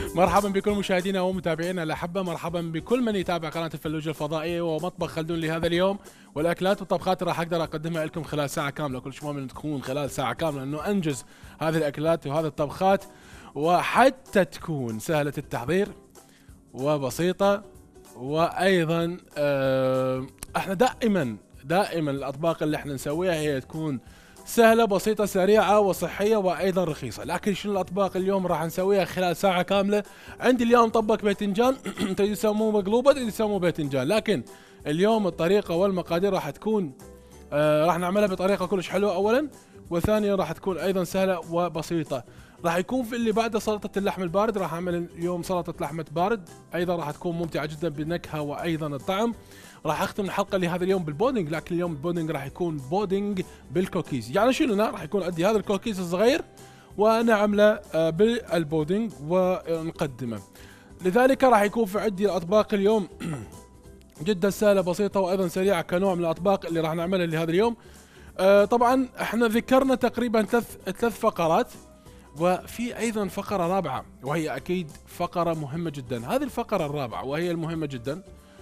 مرحبا بكل مشاهدينا ومتابعينا الأحبة، مرحبا بكل من يتابع قناة الفلوجة الفضائية ومطبخ خلدون لهذا اليوم. والأكلات والطبخات راح أقدر أقدمها لكم خلال ساعة كاملة، كل شيء مؤمن تكون خلال ساعة كاملة إنه أنجز هذه الأكلات وهذه الطبخات، وحتى تكون سهلة التحضير وبسيطة. وأيضا احنا دائما الأطباق اللي احنا نسويها هي تكون سهلة بسيطة سريعة وصحية وأيضا رخيصة. لكن شنو الأطباق اليوم راح نسويها خلال ساعة كاملة؟ عندي اليوم طبق باذنجان تريد يسموه مقلوبة، تريد يسموه باذنجان، لكن اليوم الطريقة والمقادير راح تكون راح نعملها بطريقة كلش حلوة أولا، وثانيا راح تكون أيضا سهلة وبسيطة. راح يكون في اللي بعده سلطة اللحم البارد، راح أعمل اليوم سلطة لحمة بارد أيضا راح تكون ممتعة جدا بالنكهة وأيضا الطعم. راح أختم الحلقة لهذا اليوم بالبودنج، لكن اليوم البودنج راح يكون بودنج بالكوكيز. يعني شنو راح يكون عندي هذا الكوكيز الصغير ونعمله بالبودنج ونقدمه. لذلك راح يكون في عندي الأطباق اليوم جدا سهلة بسيطة وأيضا سريعة كنوع من الأطباق اللي راح نعملها لهذا اليوم. طبعا احنا ذكرنا تقريبا ثلاث فقرات، وفي ايضا فقرة رابعة وهي اكيد فقرة مهمة جدا. هذه الفقرة الرابعة وهي المهمة جدا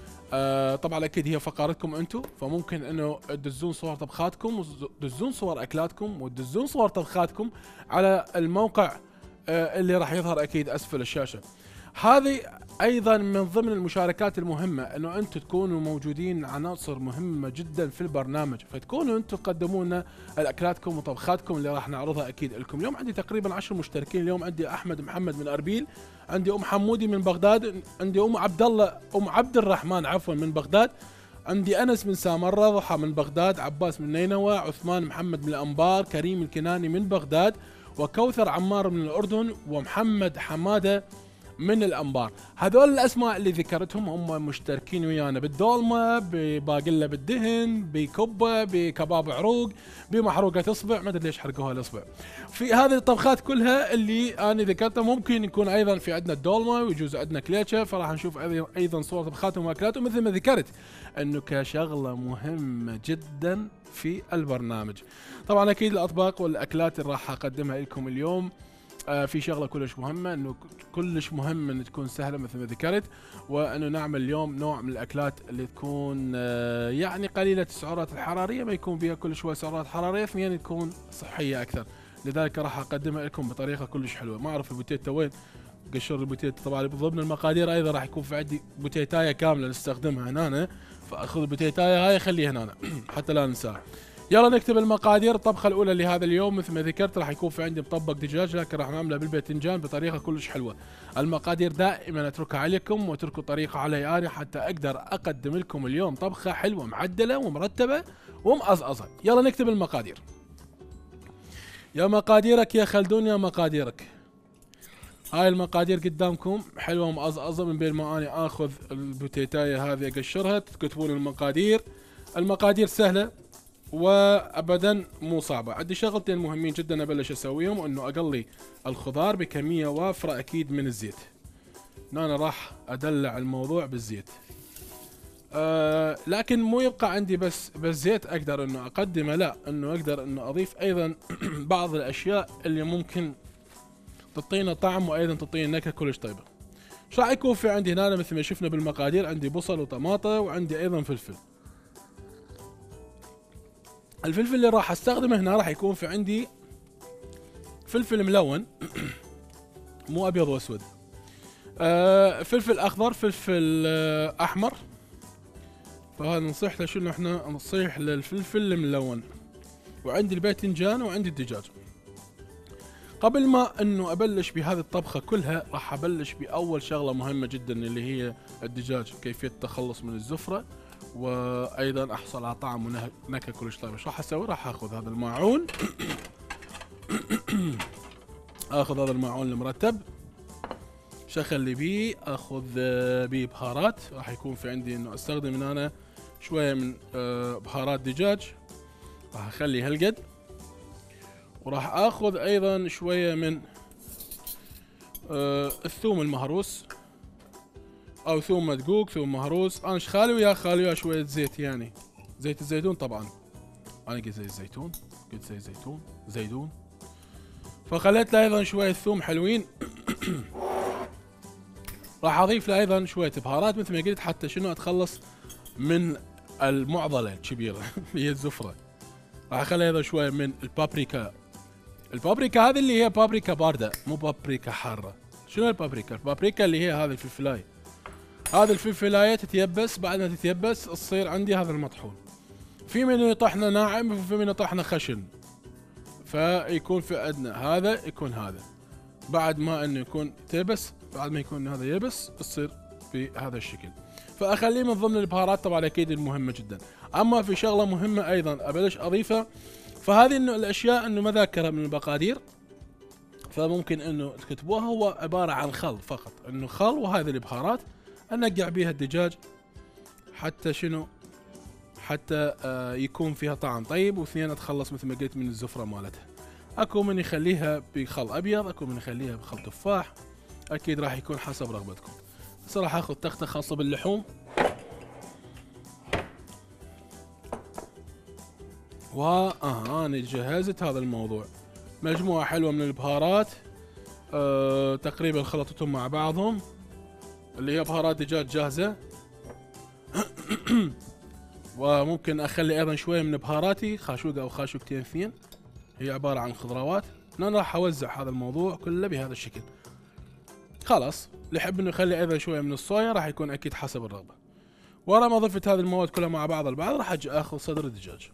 طبعا اكيد هي فقرتكم انتم، فممكن انه تدزون صور طبخاتكم وتدزون صور اكلاتكم وتدزون صور طبخاتكم على الموقع اللي راح يظهر اكيد اسفل الشاشة. هذه ايضا من ضمن المشاركات المهمة، انه انتم تكونوا موجودين عناصر مهمة جدا في البرنامج، فتكونوا انتم تقدموا لنا الاكلاتكم وطبخاتكم اللي راح نعرضها اكيد لكم. اليوم عندي تقريبا 10 مشتركين. اليوم عندي احمد محمد من اربيل، عندي ام حمودي من بغداد، عندي ام عبد الرحمن عفوا من بغداد، عندي انس من سامرة، ضحى من بغداد، عباس من نينوى، عثمان محمد من الانبار، كريم الكناني من بغداد، وكوثر عمار من الاردن، ومحمد حماده من الانبار. هذول الاسماء اللي ذكرتهم هم مشتركين ويانا بالدولمه، بباقله بالدهن، بكبه، بكباب عروق، بمحروقه اصبع، ما ادري ليش حرقوها الاصبع. في هذه الطبخات كلها اللي انا ذكرتها ممكن يكون ايضا في عندنا الدولمه ويجوز عندنا كليتشه، فراح نشوف ايضا صور طبخاتهم واكلاتهم مثل ما ذكرت انه كشغله مهمه جدا في البرنامج. طبعا اكيد الاطباق والاكلات اللي راح اقدمها لكم اليوم في شغله كلش مهمه، انه كلش مهم ان تكون سهله مثل ما ذكرت، وانه نعمل اليوم نوع من الاكلات اللي تكون يعني قليله السعرات الحراريه، ما يكون فيها كل شوي سعرات حراريه، اثنين تكون صحيه اكثر. لذلك راح اقدمها لكم بطريقه كلش حلوه. ما اعرف البوتيتا وين، قشر البوتيتا. طبعا ضمن المقادير ايضا راح يكون في عندي بوتيتايه كامله نستخدمها هنا، فاخذ البوتيتايه هاي خليها هنا حتى لا ننساها. يلا نكتب المقادير. الطبخة الأولى لهذا اليوم مثل ما ذكرت راح يكون في عندي مطبق دجاج، لكن راح نعمله بالباذنجان بطريقة كلش حلوة. المقادير دائما اتركها عليكم واتركوا طريقة علي أنا حتى أقدر أقدم لكم اليوم طبخة حلوة معدلة ومرتبة ومقصقصة. يلا نكتب المقادير. يا مقاديرك يا خلدون يا مقاديرك. هاي المقادير قدامكم حلوة ومقصقصة. من بين ما أنا آخذ البوتيتاية هذه أقشرها تكتبون المقادير. المقادير سهلة وابدا مو صعبه. عندي شغلتين مهمين جدا ابلش اسويهم، انه اقلي الخضار بكميه وافره اكيد من الزيت. انا راح ادلع الموضوع بالزيت، لكن مو يبقى عندي بس زيت اقدر انه اقدمه، لا انه اقدر انه اضيف ايضا بعض الاشياء اللي ممكن تعطينا طعم وايضا تعطينا نكهه كلش طيبه. ايش راح يكون في عندي هنا مثل ما شفنا بالمقادير؟ عندي بصل وطماطه وعندي ايضا فلفل. الفلفل اللي راح استخدمه هنا راح يكون في عندي فلفل ملون مو ابيض واسود، فلفل اخضر، فلفل احمر. فهذا نصيح له شنو؟ احنا نصيح للفلفل الملون. وعندي الباذنجان وعندي الدجاج. قبل ما انه ابلش بهذه الطبخه كلها راح ابلش باول شغله مهمه جدا اللي هي الدجاج، كيفيه التخلص من الزفره وايضا احصل على طعم ونكهه كلش طيبه. ايش راح اسوي؟ راح اخذ هذا الماعون اخذ هذا الماعون المرتب، شخلي بيه، اخذ بيه بهارات. راح يكون في عندي انه استخدم انا شويه من بهارات دجاج، راح اخلي هالقد. وراح اخذ ايضا شويه من الثوم المهروس او ثوم مدقوق، ثوم مهروس. انا خالي وياه شويه زيت، يعني زيت الزيتون. طبعا انا قلت زيت الزيتون، قلت زيت زيتون، فخليت له ايضا شويه ثوم حلوين راح اضيف له ايضا شويه بهارات مثل ما قلت حتى شنو اتخلص من المعضله الكبيره اللي هي الزفره. راح اخلي ايضا شويه من البابريكا. البابريكا هذه اللي هي بابريكا بارده مو بابريكا حاره. شنو البابريكا؟ البابريكا اللي هي هذه الفلفلايه. هذه الفلفلايه تتيبس، بعد ما تتيبس تصير عندي هذا المطحون. في منه يطحنه ناعم وفي منه يطحنه خشن، فيكون في عندنا هذا يكون هذا. بعد ما انه يكون تيبس، بعد ما يكون هذا يبس تصير بهذا الشكل. فاخليه من ضمن البهارات طبعا اكيد المهمه جدا. اما في شغله مهمه ايضا ابلش اضيفها، فهذه انه الاشياء انه ما ذاكرها من المقادير، فممكن انه تكتبوها. هو عباره عن خل فقط، انه خل وهذه البهارات انقع بيها الدجاج حتى شنو؟ حتى يكون فيها طعم طيب، واثنين اتخلص مثل ما قلت من الزفره مالتها. اكو من يخليها بخل ابيض، اكو من يخليها بخل تفاح، اكيد راح يكون حسب رغبتكم. هسه راح اخذ تخته خاصه باللحوم، انا جهزت هذا الموضوع. مجموعه حلوه من البهارات، تقريبا خلطتهم مع بعضهم، اللي هي بهارات دجاج جاهزه. وممكن اخلي ايضا شويه من بهاراتي، خاشوقه او خاشوقتين اثنين، هي عباره عن خضروات. انا راح اوزع هذا الموضوع كله بهذا الشكل. خلاص اللي يحب انه يخلي ايضا شويه من الصويا راح يكون اكيد حسب الرغبه. ورا ما ضفت هذه المواد كلها مع بعض البعض، راح اجي اخذ صدر الدجاج.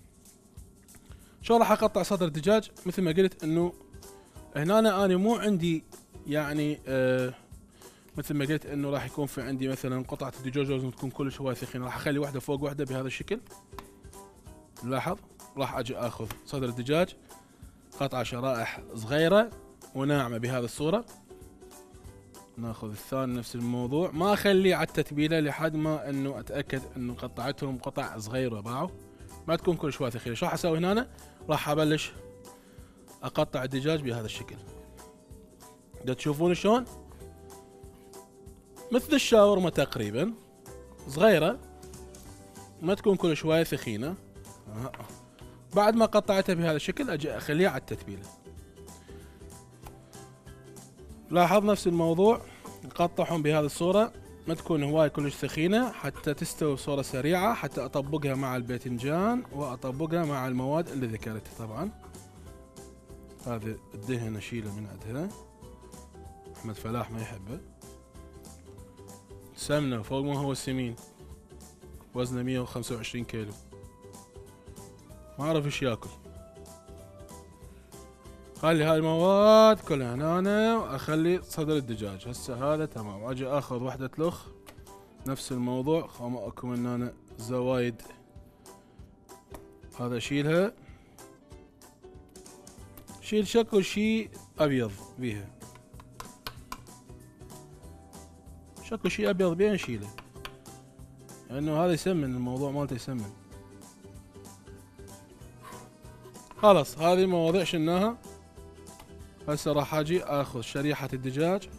شو راح اقطع صدر الدجاج؟ مثل ما قلت انه هنا انا مو عندي يعني مثل ما قلت انه راح يكون في عندي مثلا قطعه الدجاج لازم تكون كلش هواي ثخينه، راح اخلي واحده فوق واحده بهذا الشكل. لاحظ راح اجي اخذ صدر الدجاج قطع شرائح صغيره وناعمه بهذه الصوره. ناخذ الثاني نفس الموضوع، ما اخليه على التتبيله لحد ما انه اتاكد انه قطعتهم قطع صغيره باعوا، ما تكون كل شوي ثقيله. شو راح اسوي هنا؟ راح ابلش اقطع الدجاج بهذا الشكل. دا تشوفون شلون؟ مثل الشاورما تقريبا، صغيره ما تكون كل شوي ثخينه. بعد ما قطعتها بهذا الشكل اجي اخليها على التتبيله. لاحظ نفس الموضوع، نقطعهم بهذه الصورة، ما تكون هواي كلش ثخينة حتى تستوي بصورة سريعة، حتى اطبقها مع الباذنجان واطبقها مع المواد اللي ذكرتها. طبعا هذا الدهن اشيله من عندها، احمد فلاح ما يحبه. سمنة فوق ما هو السمين، وزنه 125 كيلو، ما اعرف ايش ياكل. خلي هاي المواد كلها هنا واخلي صدر الدجاج. هسه هذا تمام. اجي اخذ وحدة لخ نفس الموضوع، اكو من هنا زوايد، هذا اشيلها، شيل شكل شي ابيض بيها، شكل شي ابيض بيها نشيله، لانه هذا يسمن، الموضوع مالته يسمن. خلاص هذه المواضيع شلناها. هسه راح اجي اخذ شريحة الدجاج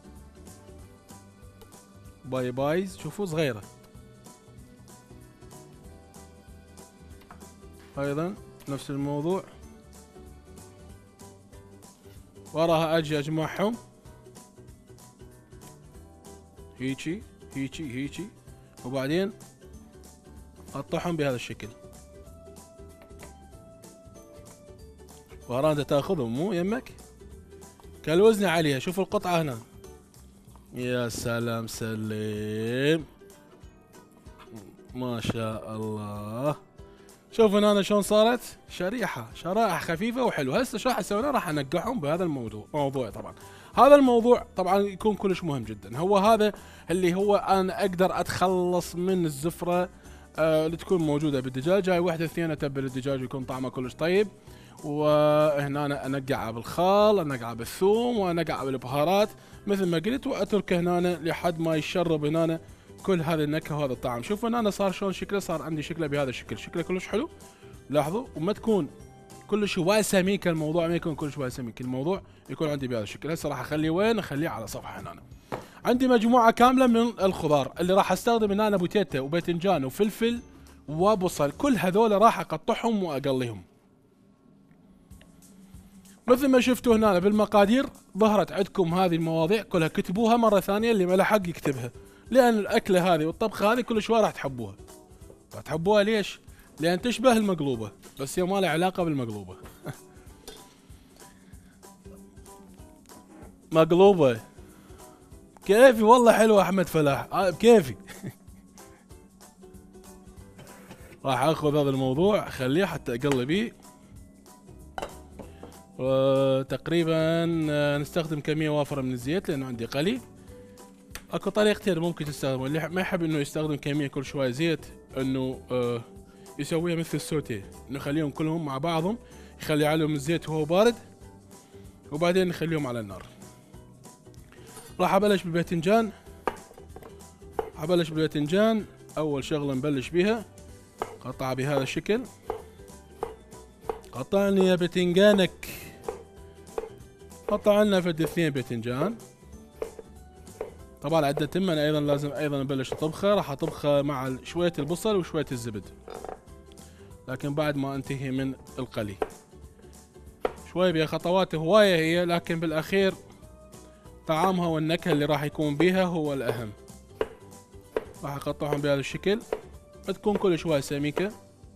باي بايز، شوفوا صغيرة، ايضا نفس الموضوع. وراها اجي اجمعهم هيجي هيجي هيجي، وبعدين اقطعهم بهذا الشكل. وراها انت تاخذهم مو يمك كالوزن عليها. شوف القطعة هنا، يا سلام سليم، ما شاء الله. شوفوا هنا شلون صارت شرائح خفيفة وحلوة. هسه شو راح اسوي؟ راح انقعهم بهذا الموضوع. طبعا هذا الموضوع طبعا يكون كلش مهم جدا، هو هذا اللي هو انا اقدر اتخلص من الزفرة اللي تكون موجودة بالدجاج. هاي واحدة اثنين اتبل الدجاج ويكون طعمه كلش طيب. وهنا أنا انقعه بالخل، انقعه بالثوم، وانقعه بالبهارات مثل ما قلت، واتركه هنا لحد ما يشرب هنا كل هذه النكهه وهذا الطعم. شوفوا هنا صار شلون شكله، صار عندي شكله بهذا الشكل، شكله كلش حلو. لاحظوا، وما تكون كلش هواي سميك الموضوع، ما يكون كلش هواي سميك الموضوع، يكون عندي بهذا الشكل. هسه راح اخليه وين؟ اخليه على صفحه هنا. عندي مجموعه كامله من الخضار اللي راح استخدم هنا بوتيتا وباذنجان وفلفل وبصل، كل هذول راح اقطعهم واقليهم. مثل ما شفتوا هنا بالمقادير ظهرت عندكم هذه المواضيع كلها، كتبوها مرة ثانية اللي ما له حق يكتبها، لأن الأكلة هذه والطبخة هذه كل شوي راح تحبوها. راح تحبوها ليش؟ لأن تشبه المقلوبة، بس هي ما لها علاقة بالمقلوبة. مقلوبة كيفي والله حلوة أحمد فلاح، بكيفي. راح اخذ هذا الموضوع اخليه حتى اقلبيه. تقريبا نستخدم كمية وافرة من الزيت لانه عندي قلي. اكو طريقتين ممكن تستخدموا، اللي ما يحب انه يستخدم كمية كل شوية زيت انه يسويها مثل السوتيه، انه يخليهم كلهم مع بعضهم، يخلي عليهم الزيت وهو بارد وبعدين نخليهم على النار. راح ابلش بالباذنجان. اول شغلة نبلش بيها قطعها بهذا الشكل. قطعني يا باذنجانك، قطع لنا فد 2 باذنجان. طبعا عدة تمن ايضا لازم ايضا نبلش الطبخة. راح اطبخها مع شوية البصل وشوية الزبد، لكن بعد ما انتهي من القلي. شوي بها خطوات هواية هي، لكن بالاخير طعامها والنكهة اللي راح يكون بيها هو الاهم. راح اقطعهم بهذا الشكل، تكون كل شوي سميكة.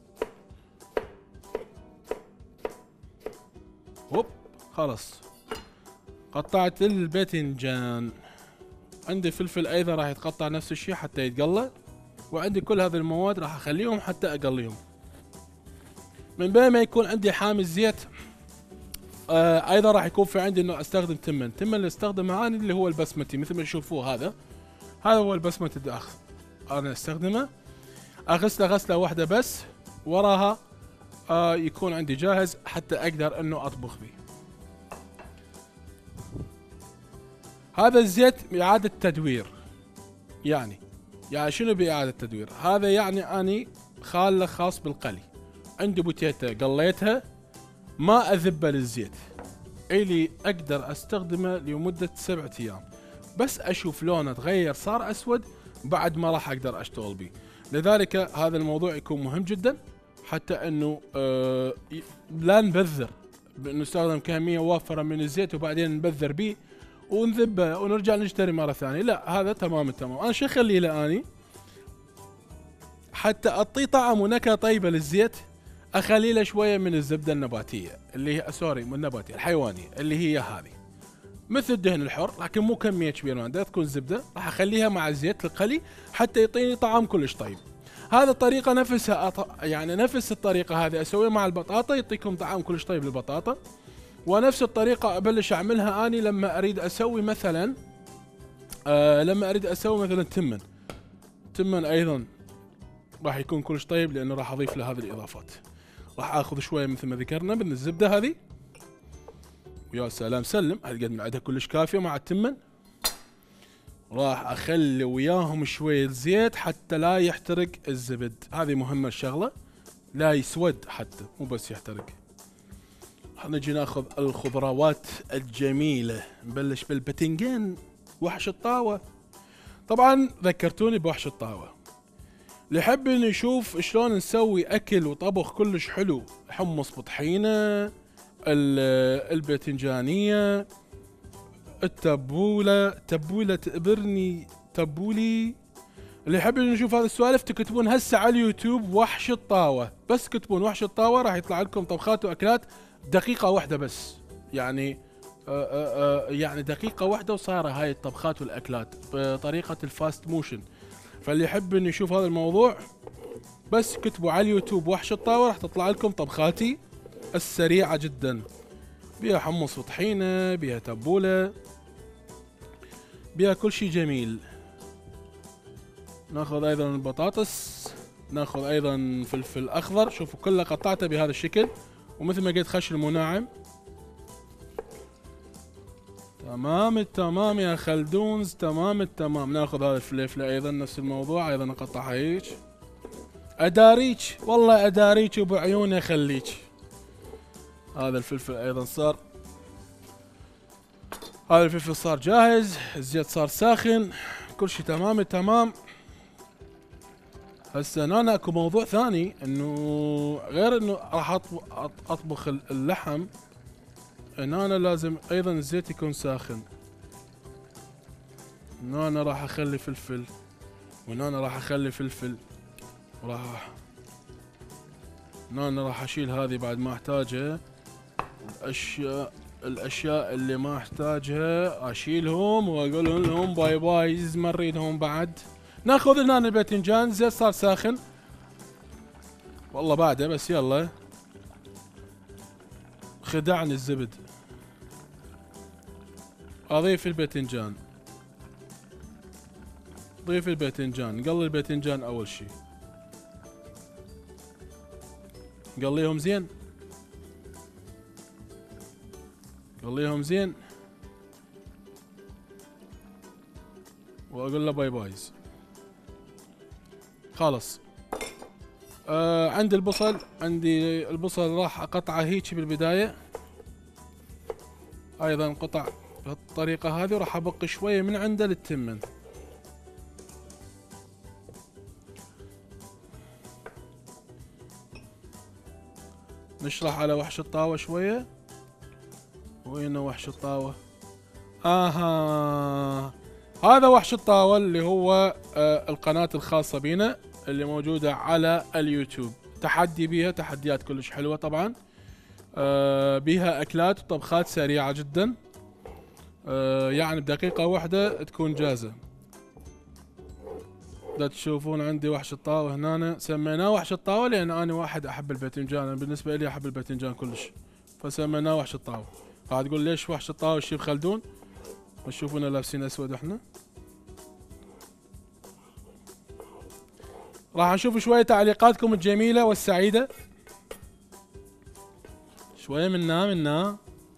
هوب خلص قطعت الباذنجان. عندي فلفل ايضا راح يتقطع نفس الشيء حتى يتقلى، وعندي كل هذه المواد راح اخليهم حتى اقليهم. من بين ما يكون عندي حامي الزيت ايضا راح يكون في عندي انه استخدم تمن اللي استخدمه انا اللي هو البسمتي، مثل ما تشوفوه هذا هو البسمتي الداخل. انا استخدمه اغسله غسله واحده بس، وراها يكون عندي جاهز حتى اقدر انه اطبخ به. هذا الزيت اعادة تدوير. يعني شنو باعادة تدوير؟ هذا يعني اني خاله خاص بالقلي. عندي بوتيتا قليتها ما اذبه للزيت، اللي اقدر استخدمه لمدة 7 ايام، بس اشوف لونه تغير صار اسود بعد ما راح اقدر اشتغل به. لذلك هذا الموضوع يكون مهم جدا، حتى انه لا نبذر بانه نستخدم كمية وافرة من الزيت وبعدين نبذر به ونذبه ونرجع نشتري مرة ثانية. لا، هذا تمام التمام. انا شو اخليه لاني حتى اعطيه طعم ونكهة طيبة للزيت، اخلي له شوية من الزبدة النباتية اللي هي من النباتية الحيوانية اللي هي هذه مثل الدهن الحر، لكن مو كمية كبيرة، عندها تكون زبدة. راح اخليها مع الزيت القلي حتى يعطيني طعم كلش طيب. هذا الطريقة نفسها يعني نفس الطريقة هذه اسويها مع البطاطا، يعطيكم طعم كلش طيب للبطاطا. ونفس الطريقة ابلش اعملها اني لما اريد اسوي مثلا تمن ايضا راح يكون كلش طيب، لانه راح اضيف له هذه الاضافات. راح اخذ شوية مثل ما ذكرنا من الزبدة هذه، ويا سلام سلم هالقد من عندها كلش كافية مع التمن. راح اخلي وياهم شوية زيت حتى لا يحترق الزبد، هذه مهمة الشغلة، لا يسود حتى مو بس يحترق. نجي ناخذ الخضروات الجميلة. نبلش بالباذنجان وحش الطاوة. طبعا ذكرتوني بوحش الطاوة. اللي يحب انه يشوف شلون نسوي اكل وطبخ كلش حلو، حمص بطحينة، الباذنجانية، التبولة تقبرني تبولي. اللي يحب انه يشوف هذا السوالف تكتبون هسه على اليوتيوب وحش الطاوة، بس كتبون وحش الطاوة راح يطلع لكم طبخات واكلات دقيقة واحدة بس. يعني يعني دقيقة واحدة وصايرة هاي الطبخات والاكلات بطريقة الفاست موشن. فاللي يحب انه يشوف هذا الموضوع بس كتبوا على اليوتيوب وحش الطاوة راح تطلع لكم طبخاتي السريعة جدا، بيها حمص وطحينة، بيها تبولة، بيها كل شي جميل. ناخذ ايضا البطاطس، ناخذ ايضا فلفل اخضر. شوفوا كله قطعته بهذا الشكل، ومثل ما قلت خشن مناعم. تمام التمام يا خلدونز، تمام التمام. ناخذ هذا الفلفل ايضا نفس الموضوع، ايضا نقطعها هيك. اداريك والله اداريك وبعيوني اخليك. هذا الفلفل ايضا صار، هذا الفلفل صار جاهز، الزيت صار ساخن، كل شيء تمام التمام. هسه انا اكو موضوع ثاني، انه غير انه راح اطبخ اللحم هنا أنا لازم ايضا الزيت يكون ساخن. هنا أنا راح اخلي فلفل، وهنا أنا راح اخلي فلفل، وراح هنا أنا راح اشيل هذه بعد ما احتاجها. الاشياء اللي ما احتاجها اشيلهم واقول لهم باي باي، ما نريدهم بعد. ناخذ هنا الباذنجان، الزيت صار ساخن والله بعده، بس يلا خدعني الزبد. اضيف الباذنجان، ضيف الباذنجان، نقلي الباذنجان اول شي، نقليهم زين، قليهم زين، واقول له باي بايز. خلاص. عندي البصل، عندي البصل راح اقطعه هيك بالبداية، ايضا قطع بهالطريقة هذه، وراح ابقي شوية من عنده للتمن. نشرح على وحش الطاوة شوية. وين وحش الطاوة؟ هذا وحش الطاوة اللي هو القناة الخاصة بينا اللي موجودة على اليوتيوب. تحدي بيها، تحديات كلش حلوة طبعا. بيها اكلات وطبخات سريعة جدا، يعني بدقيقة واحدة تكون جاهزة. دا تشوفون عندي وحش الطاوة هنا، سميناه وحش الطاوة لان انا واحد احب الباذنجان، انا بالنسبة لي احب الباذنجان كلش، فسميناه وحش الطاوة. راح تقول ليش وحش الطاوة الشيف خلدون؟ وتشوفونا لابسين اسود احنا. راح نشوف شوية تعليقاتكم الجميلة والسعيدة. شوية منا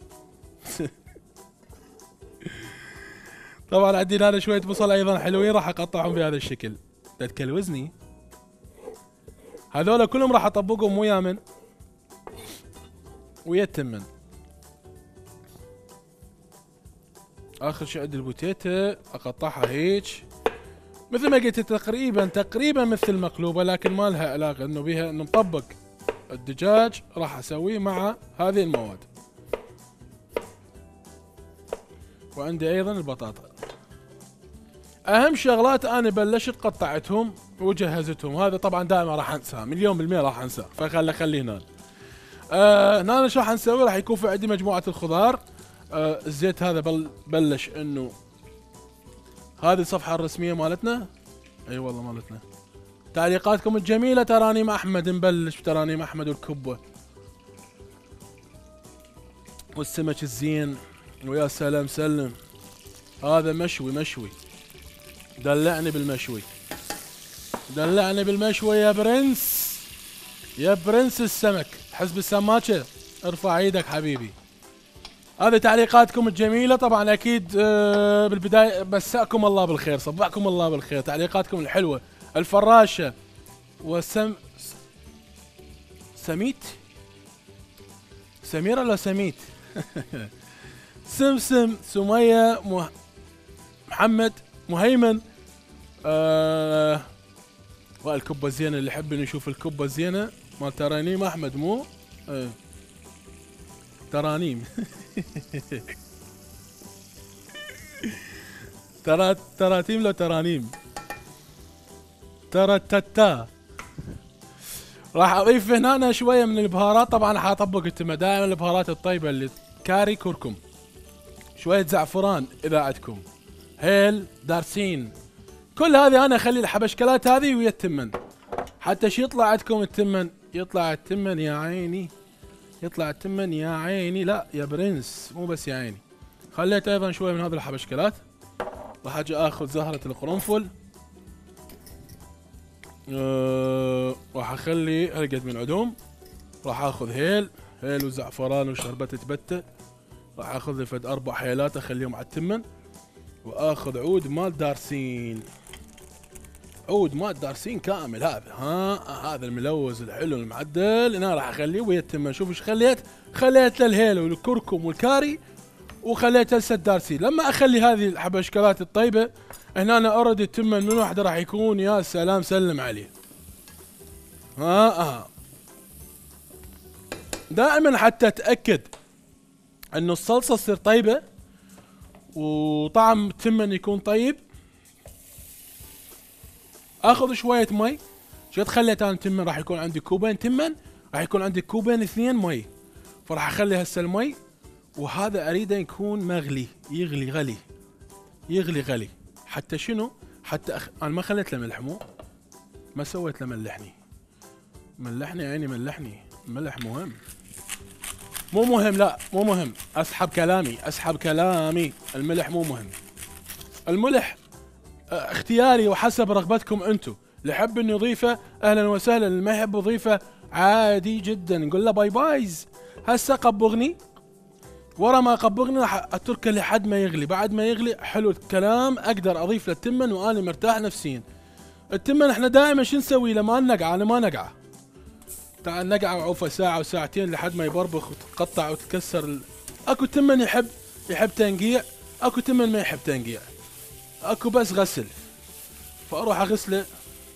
طبعا عندي هنا شوية بصل ايضا حلوين، راح اقطعهم بهذا الشكل. تتكلوزني هذولا كلهم، راح اطبقهم ويا من ويا التمن. اخر شيء عندي البوتيتا، اقطعها هيك مثل ما قلت، تقريبا مثل المقلوبة، لكن ما لها علاقة انه بيها انه مطبق الدجاج. راح اسويه مع هذه المواد. وعندي ايضا البطاطا. اهم شغلات انا بلشت قطعتهم وجهزتهم، هذا طبعا دائما راح انساه، مليون بالمية راح انساه، فخليه هنا. هنا شو راح نسوي؟ راح يكون في عندي مجموعة الخضار. الزيت هذا بلش انه، هذه الصفحة الرسمية مالتنا، اي والله مالتنا. تعليقاتكم الجميلة. ترانيم احمد، نبلش بترانيم احمد والكبة والسمك الزين، ويا سلام سلم. هذا مشوي، دلعني بالمشوي، دلعني بالمشوي يا برنس، يا برنس السمك. تحس بالسماكة؟ ارفع ايدك حبيبي. هذه تعليقاتكم الجميلة طبعا. اكيد بالبداية مساكم الله بالخير، صبحكم الله بالخير. تعليقاتكم الحلوة. الفراشة سميت سميرة ولا سميت؟ سمسم، سمية، محمد، مهيمن. والكبة الزينة اللي يحب نشوف الكبة الزينة مال ترانيم احمد، مو ترانيم. تراتيم لو ترانيم، ترتتا. راح اضيف هنا شويه من البهارات، طبعا حاطبق التمة دائما البهارات الطيبه اللي كاري، كركم، شويه زعفران اذا عندكم، هيل، دارسين. كل هذه انا اخلي الحبشكلات هذه ويا التمن، حتى شي يطلع عندكم التمن، يطلع التمن يا عيني، يطلع التمن يا عيني، لا يا برنس مو بس يا عيني. خليت ايضا شويه من هذه الحبشكلات. راح اجي اخذ زهرة القرنفل، راح اخلي هالقد من عدوم. راح اخذ هيل وزعفران وشربة تبتة. راح اخذ لي فد 4 حيلات اخليهم على التمن. واخذ عود مال دارسين، عود مال دارسين كامل هذا، هذا الملوز الحلو المعدل. هنا راح اخليه ويا التمن. شوف ايش خليت له الهيل والكركم والكاري، وخليت لسه الدارسين. لما اخلي هذه الحبشكلات الطيبه هنا، انا اوريدي التمن من واحده راح يكون يا سلام سلم عليه. دائما حتى اتاكد انه الصلصه تصير طيبه وطعم التمن يكون طيب، اخذ شويه مي. قد خليت انا تمن؟ راح يكون عندي كوبين تمن، راح يكون عندي كوبين 2 مي. فراح اخلي هسه المي، وهذا اريده يكون مغلي، يغلي غلي، يغلي غلي. حتى شنو؟ حتى انا ما خليت له ملح، ما سويت له ملحني. ملحني عيني، ملحني. الملح مهم. مو مهم، لا مو مهم. اسحب كلامي، اسحب كلامي. الملح مو مهم. الملح اختياري وحسب رغبتكم انتم. اللي يحب انه يضيفه اهلا وسهلا، اللي ما يحب يضيفه عادي جدا. نقول له باي بايز. هسه قبغني، ورا ما قبغني راح اتركه لحد ما يغلي. بعد ما يغلي حلو الكلام اقدر اضيف له التمن وانا مرتاح نفسيا. التمن احنا دائما شو نسوي له؟ ما نقعه. انا ما نقعه، تعال نقعه وعوفه ساعه وساعتين لحد ما يبربخ وتتقطع وتكسر اكو تمن يحب تنقيع، اكو تمن ما يحب تنقيع، اكو بس غسل. فاروح اغسله،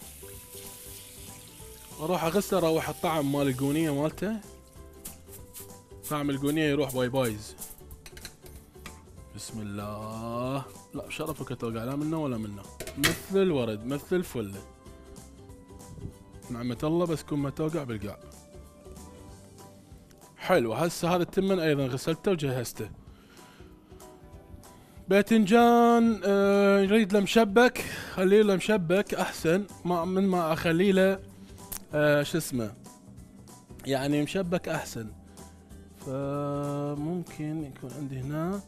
اروح الطعم مال القونيه مالته، طعم القونيه يروح باي بايز. بسم الله. لا بشرفك توقع، لا منه ولا منه. مثل الورد، مثل الفله. نعمة الله، بس كون ما توقع بالقاع. حلو. هسه هذا التمن ايضا غسلته وجهزته. باذنجان يريد له مشبك، خليه له مشبك احسن من ما اخليه له شو اسمه، يعني مشبك احسن. فممكن يكون عندي هنا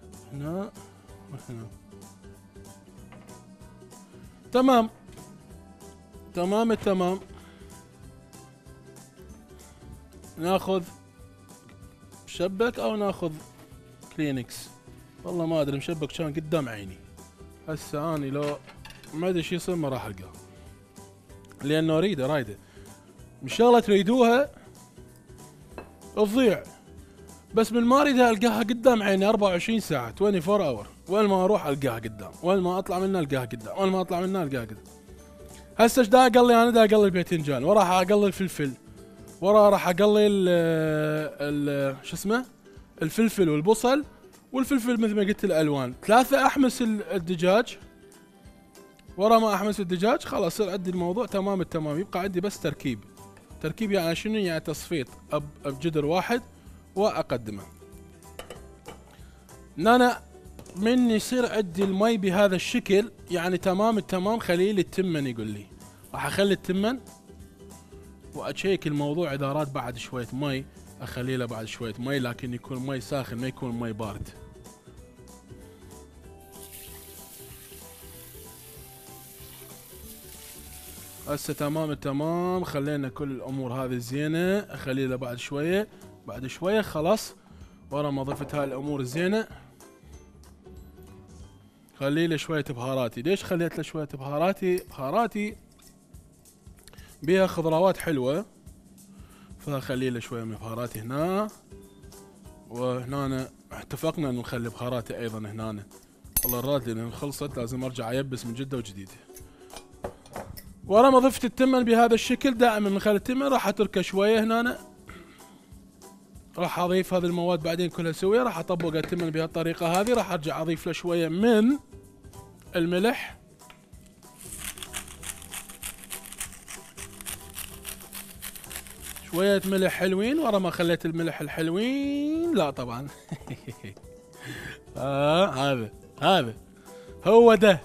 وهنا. تمام تمام التمام. ناخذ مشبك او ناخذ كلينكس، والله ما ادري. مشبك كان قدام عيني. هسه اني لو ما ادري شو يصير ما راح القاه، لانه رايده مش شغله تريدوها تضيع، بس من ما اريدها القاها قدام عيني 24 ساعه 24 اور. وين ما اروح القاها قدام، وين ما اطلع منها القاها قدام، وين ما اطلع منها القاها قدام. هسه ايش دا اقلي؟ انا دا اقلي الباذنجان، وراح اقلي الفلفل، ورا راح اقلي ال شو اسمه الفلفل والبصل، والفلفل مثل ما قلت الالوان. 3 احمس الدجاج. ورا ما احمس الدجاج خلاص يصير عندي الموضوع تمام التمام. يبقى عندي بس تركيب يعني شنو؟ يعني تصفيط بجدر واحد واقدمه. انا من يصير عندي المي بهذا الشكل يعني تمام التمام، خليه لي التمن. يقول لي راح اخلي التمن واشيك الموضوع اذا راد بعد شويه مي اخلي له بعد شويه مي، لكن يكون مي ساخن ما يكون مي بارد. هسه تمام التمام. خلينا كل الامور هذه زينه. اخلي له بعد شويه خلاص. ورا ما ضفت هاي الامور الزينه خلي له شويه بهاراتي. ليش خليت له شويه بهاراتي بيها خضروات حلوه، فخلي له شويه من بهاراتي هنا. وهنا اتفقنا انه نخلي بهاراتي ايضا هنا. والله الراد لان خلصت لازم ارجع ايبس من جده وجديد. ورا ما ضفت التمن بهذا الشكل دائما نخلي التمن راح اتركه شويه هنا. راح اضيف هذه المواد بعدين كلها سويه. راح اطبق التمن بهالطريقه هذه. راح ارجع اضيف له شويه من الملح، شويه ملح حلوين. ورا ما خليت الملح الحلوين لا طبعا هذا هو ده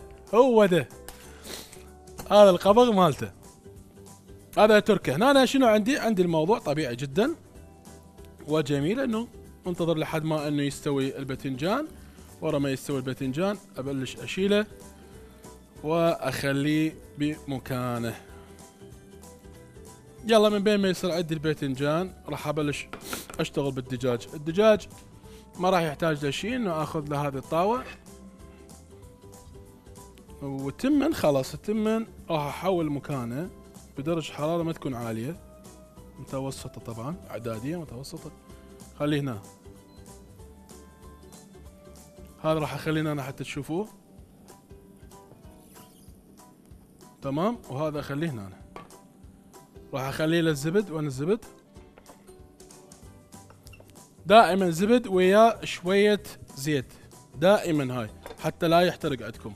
هذا القبغ مالته. هذا تركه. هنا أنا شنو عندي الموضوع طبيعي جدا وجميل، انه انتظر لحد ما انه يستوي الباذنجان. ورا ما يستوي الباذنجان ابلش اشيله واخليه بمكانه. يلا من بين ما يصير عندي الباذنجان راح ابلش اشتغل بالدجاج. الدجاج ما راح يحتاج لشيء، انه اخذ له هذه الطاوة والتمن. خلاص التمن راح احول مكانه بدرجة حرارة ما تكون عالية، متوسطة طبعا، اعدادية متوسطة. خليه هنا. هذا راح اخليه هنا حتى تشوفوه تمام. وهذا اخليه هنا. راح اخليه للزبد. وين الزبد؟ دائما زبد ويا شويه زيت، دائما هاي حتى لا يحترق عندكم.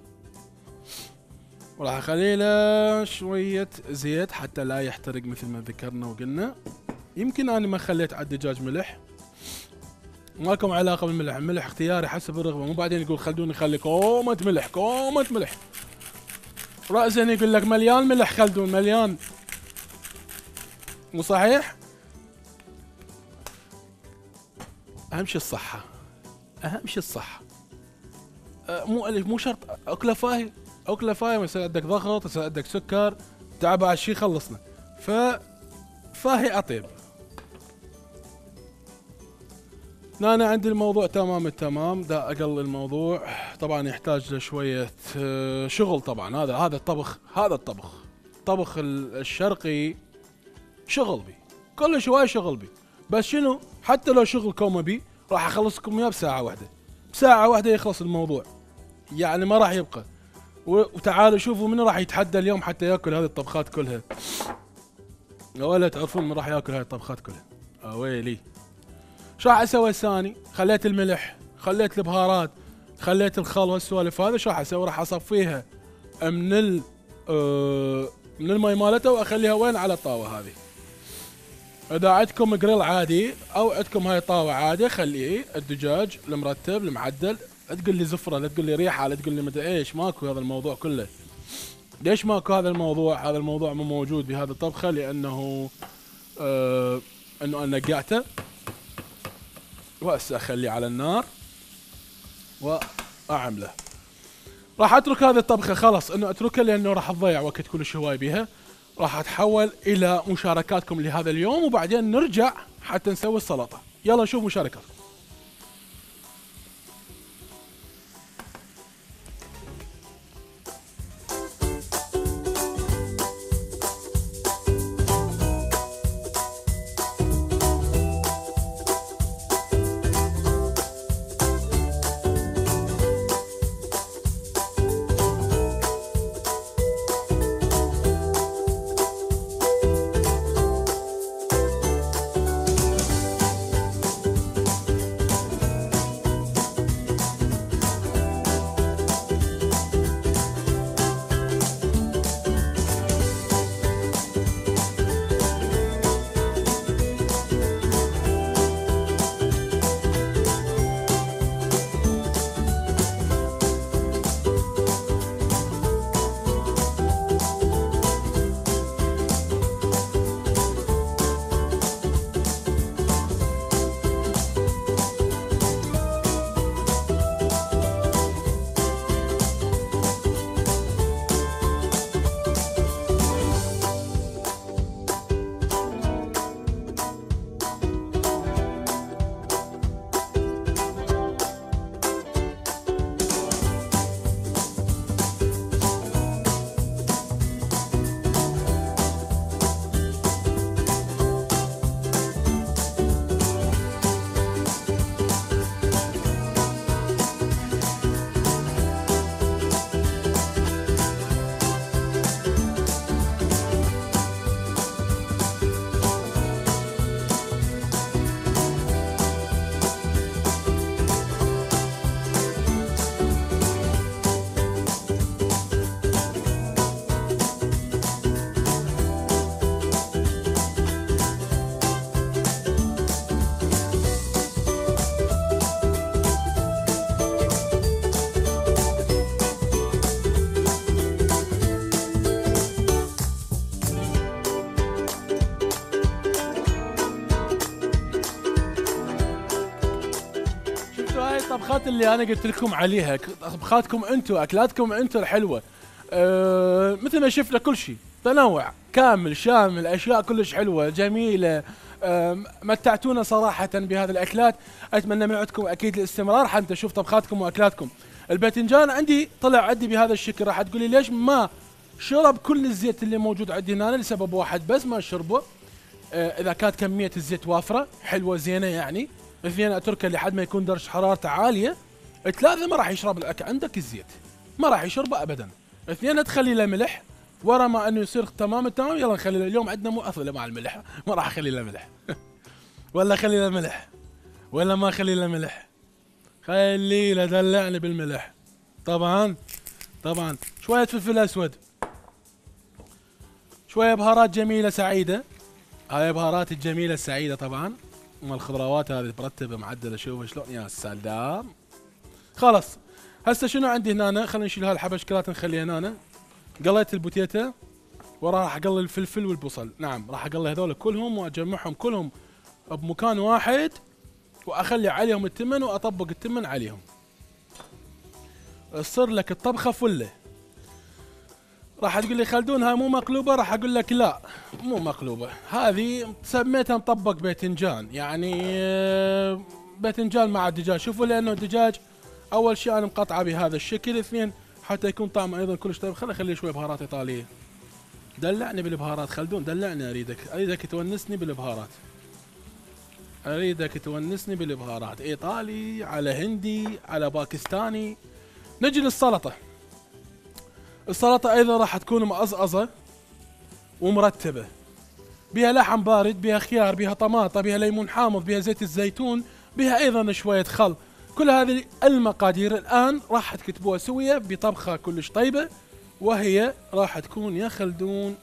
وراح اخلي له شويه زيت حتى لا يحترق مثل ما ذكرنا وقلنا. يمكن انا ما خليت على الدجاج ملح، ما لكم علاقه بالملح، الملح اختياري حسب الرغبه، مو بعدين يقول خلدوني خلي كومه ملح كومه ملح. رأسا يقول لك مليان ملح خلدون مليان، مو صحيح؟ اهم شيء الصحه، اهم شيء الصحه. مو شرط اكله فاهي، اكله فاهي يصير عندك ضغط، يصير عندك سكر، تعب على الشيء خلصنا. فاهي اطيب. انا عندي الموضوع تمام التمام، دا اقل الموضوع. طبعا يحتاج لشويه شغل طبعا. هذا الطبخ، الطبخ الشرقي شغل بي، كل شوي شغل بي. بس شنو؟ حتى لو شغل كومه بي راح اخلصكم اياه بساعه واحده، بساعه واحده يخلص الموضوع، يعني ما راح يبقى. وتعالوا شوفوا من راح يتحدى اليوم حتى ياكل هذه الطبخات كلها، ولا تعرفون من راح ياكل هذه الطبخات كلها. ويلي شو راح اسوي ثاني؟ خليت الملح، خليت البهارات، خليت الخل والسوالف هذا. شو راح اسوي؟ راح اصفيها من المي مالتها واخليها وين؟ على الطاوه هذه. اذا عندكم جريل عادي او عندكم هاي طاوه عادي، خليه الدجاج المرتب المعدل. لا تقول لي زفره، لا تقول لي ريحه، لا تقول لي مدري ايش، ماكو هذا الموضوع كله. ليش ماكو هذا الموضوع؟ هذا الموضوع مو موجود بهذه الطبخه لانه انه انا نقعته وهسه اخليه على النار واعمله. راح اترك هذه الطبخه خلاص، انه اتركها لانه راح تضيع وقت كل هواي بها. راح اتحول الى مشاركاتكم لهذا اليوم وبعدين نرجع حتى نسوي السلطه. يلا نشوف مشاركاتكم. الطبخات اللي انا قلت لكم عليها، طبخاتكم انتم، اكلاتكم انتم الحلوه. مثل ما شفنا كل شيء تنوع كامل شامل، اشياء كلش حلوه جميله. متعتونا صراحه بهذه الاكلات. اتمنى من عندكم اكيد الاستمرار حتى اشوف طبخاتكم واكلاتكم. الباذنجان عندي طلع عندي بهذا الشكل. راح تقولي ليش ما شرب كل الزيت اللي موجود عندي هنا؟ لسبب واحد بس ما شربه. اذا كانت كميه الزيت وافره حلوه زينه يعني. اثنين اتركه لحد ما يكون درجه حرارته عاليه. ثلاثه ما راح يشرب الاكل عندك الزيت، ما راح يشربه ابدا. اثنين تخلي له ملح ورا ما انه يصير تمام التمام. يلا نخلي له اليوم عندنا مو اصله مع الملح، ما راح اخلي له ملح ولا اخلي له ملح. ولا ما اخلي له ملح؟ خلي له دلعني بالملح. طبعا شوية فلفل اسود، شوية بهارات جميلة سعيدة. هاي بهارات الجميلة السعيدة طبعا، مال الخضروات هذه مرتبة معدلة. شوفوا شلون، يا سلام. خلاص هسه شنو عندي هنا؟ خلينا نشيل هالحبشكلات نخليها هنا. قليت البوتيتا وراح اقلي الفلفل والبصل. نعم راح اقلي هذول كلهم واجمعهم كلهم بمكان واحد، واخلي عليهم التمن واطبق التمن عليهم. تصير لك الطبخة فلة. راح تقول لي خلدون هاي مو مقلوبة، راح اقول لك لا مو مقلوبة، هذه سميتها مطبق باذنجان، يعني باذنجان مع الدجاج. شوفوا لانه الدجاج اول شيء انا مقطعه بهذا الشكل، اثنين حتى يكون طعمه ايضا كلش طيب. خليني اخلي شوي بهارات ايطالية. دلعني بالبهارات خلدون، دلعني. اريدك تونسني بالبهارات، اريدك تونسني بالبهارات. ايطالي على هندي على باكستاني. نجي للسلطة. السلطة ايضا راح تكون مقصقصة ومرتبة، بها لحم بارد، بها خيار، بها طماطة، بها ليمون حامض، بها زيت الزيتون، بها ايضا شوية خل. كل هذه المقادير الان راح تكتبوها سوية بطبخة كلش طيبة، وهي راح تكون يا خلدون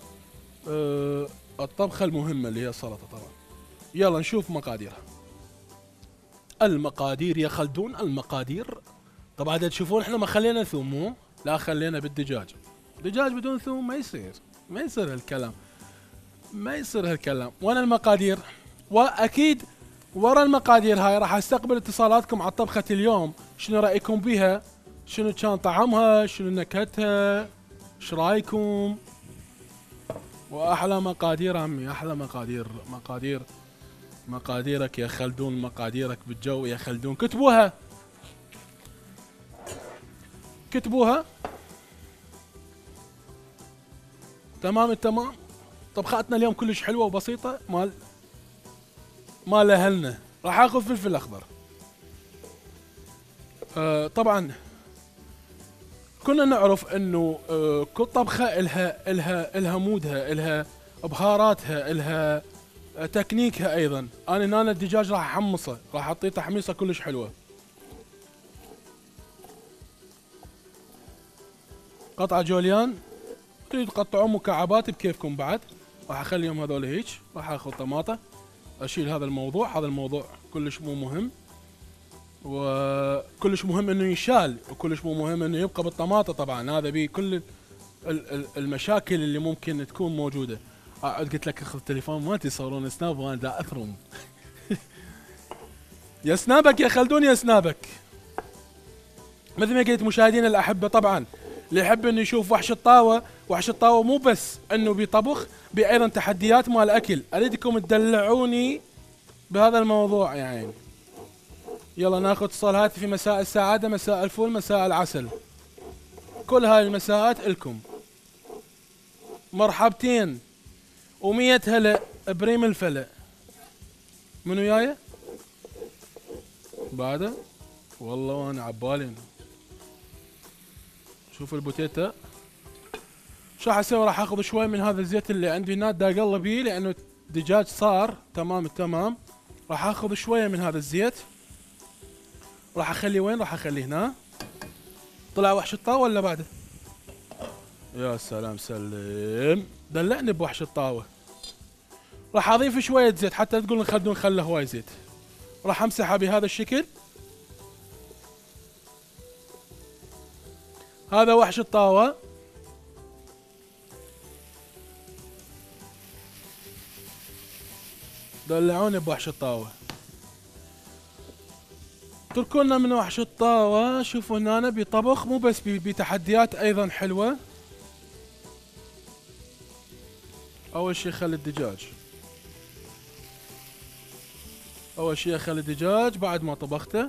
الطبخة المهمة اللي هي السلطة طبعا. يلا نشوف مقاديرها. المقادير يا خلدون، المقادير. طبعا تشوفون احنا ما خلينا ثوم، مو لا خلينا بالدجاج. دجاج بدون ثوم ما يصير، ما يصير هالكلام، ما يصير هالكلام. وانا المقادير، واكيد ورا المقادير هاي راح استقبل اتصالاتكم على طبخة اليوم. شنو رايكم بها؟ شنو كان طعمها؟ شنو نكهتها؟ ايش رايكم؟ واحلى مقادير عمي، احلى مقادير. مقاديرك يا خلدون، مقاديرك بالجو يا خلدون. كتبوها. تمام التمام. طبختنا اليوم كلش حلوه وبسيطه، مال اهلنا. راح اخذ فلفل اخضر. طبعا كنا نعرف انه كل طبخه الها مودها، الها بهاراتها، الها تكنيكها ايضا. انا هنا الدجاج راح احمصه، راح اعطيه تحميصه كلش حلوه. قطعه جوليان، تريد تقطعون مكعبات بكيفكم بعد. راح اخليهم هذول هيك. راح اخذ طماطه، اشيل هذا الموضوع. هذا الموضوع كلش مو مهم، وكلش مهم انه ينشال، وكلش مو مهم انه يبقى بالطماطه. طبعا هذا بيه كل المشاكل اللي ممكن تكون موجوده. قلت لك اخذ التليفون مالتي يصورون سناب وانا دا اثرم. يا سنابك يا خلدون، يا سنابك. مثل ما قلت مشاهدينا الاحبه، طبعا اللي يحب انه يشوف وحش الطاوه، وحش الطاوه مو بس انه بيطبخ، بايضا تحديات مال اكل. اريدكم تدلعوني بهذا الموضوع يعني. يلا ناخذ اتصال هاتفي. مساء السعاده، مساء الفل، مساء العسل. كل هاي المساءات الكم مرحبتين و100 هلا بريم الفلا. منو جايه؟ بعده؟ والله وانا عبالي. شوف البوتيتا. شو راح اسوي؟ راح اخذ شوي من هذا الزيت اللي عندي هنا، دا اقلب بيه لانه الدجاج صار تمام التمام. راح اخذ شويه من هذا الزيت. راح اخليه وين؟ راح اخليه هنا. طلع وحش الطاوه ولا بعده؟ يا سلام سلم، دلعني بوحش الطاوه. راح اضيف شويه زيت حتى تقولون خلدون خله هواي زيت. راح امسحها بهذا الشكل. هذا وحش الطاوه. دلعوني بوحش الطاوه. تركونا من وحش الطاوه. شوفوا هنا بطبخ مو بس بتحديات ايضا حلوه. اول شيء خلي الدجاج، اول شيء اخلي الدجاج بعد ما طبخته.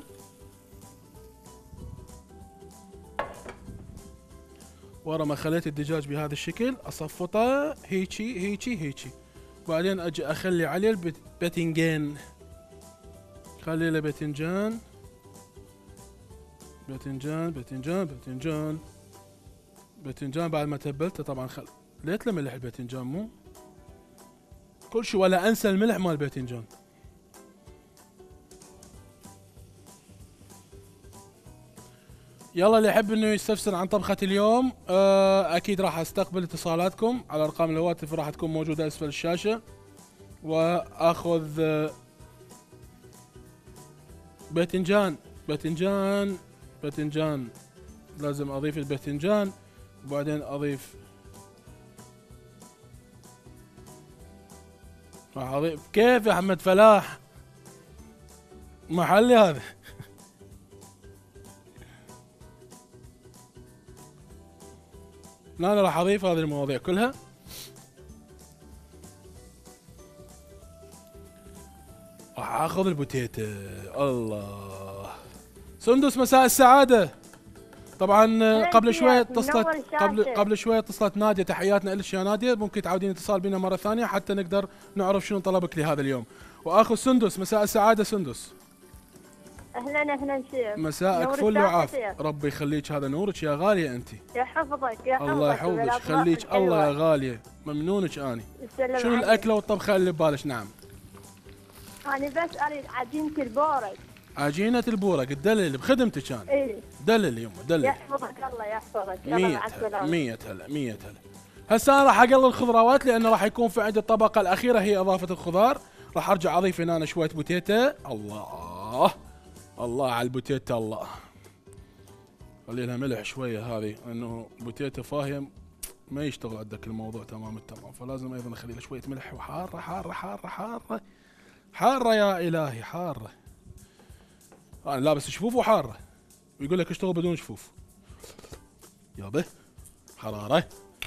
ورا ما خليت الدجاج بهذا الشكل اصفطه هيجي. بعدين اجي اخلي عليه الباذنجان. خلي له باذنجان بعد ما تبلته طبعا. ليت له ملح الباذنجان، مو كل شيء، ولا انسى الملح مال الباذنجان. يلا اللي يحب انه يستفسر عن طبخة اليوم اكيد راح استقبل اتصالاتكم على ارقام الهواتف راح تكون موجودة اسفل الشاشة. واخذ باذنجان باذنجان باذنجان، لازم اضيف الباذنجان وبعدين اضيف راح اضيف. كيف يا احمد فلاح محلي هذا؟ لا انا راح اضيف هذه المواضيع كلها. راح اخذ البوتيتا. الله سندس مساء السعادة. طبعا قبل شوية اتصلت قبل شوية اتصلت نادية، تحياتنا لك يا نادية، ممكن تعودين اتصال بنا مرة ثانية حتى نقدر نعرف شنو طلبك لهذا اليوم. واخو سندس مساء السعادة. سندس اهلا اهلا شيخ، مساءك فل وعافية. ربي يخليك، هذا نورك يا غالية انت. يحفظك يحفظك الله يحفظك خليك الله يا غالية، ممنونك اني. شنو الاكلة والطبخة اللي ببالك؟ نعم انا بس اريد عجينة البورق. عجينة البورق الدلل بخدمتك انا. ايه دلل يمه دلل. يحفظك الله يحفظك. 100 هلا 100 هلا 100 هلا. هسه انا راح اقلل الخضروات لانه راح يكون في عندي الطبقة الأخيرة هي إضافة الخضار. راح ارجع اضيف هنا أنا شوية بوتيتا. الله الله على البوتيتا الله. خلي لها ملح شوية هذه لانه بوتيتا فاهم ما يشتغل عندك الموضوع تمام التمام، فلازم ايضا اخلي لها شوية ملح. وحارة حارة حارة حارة حارة يا الهي حارة. انا لابس شفوف وحارة ويقول لك اشتغل بدون شفوف. يابا حرارة.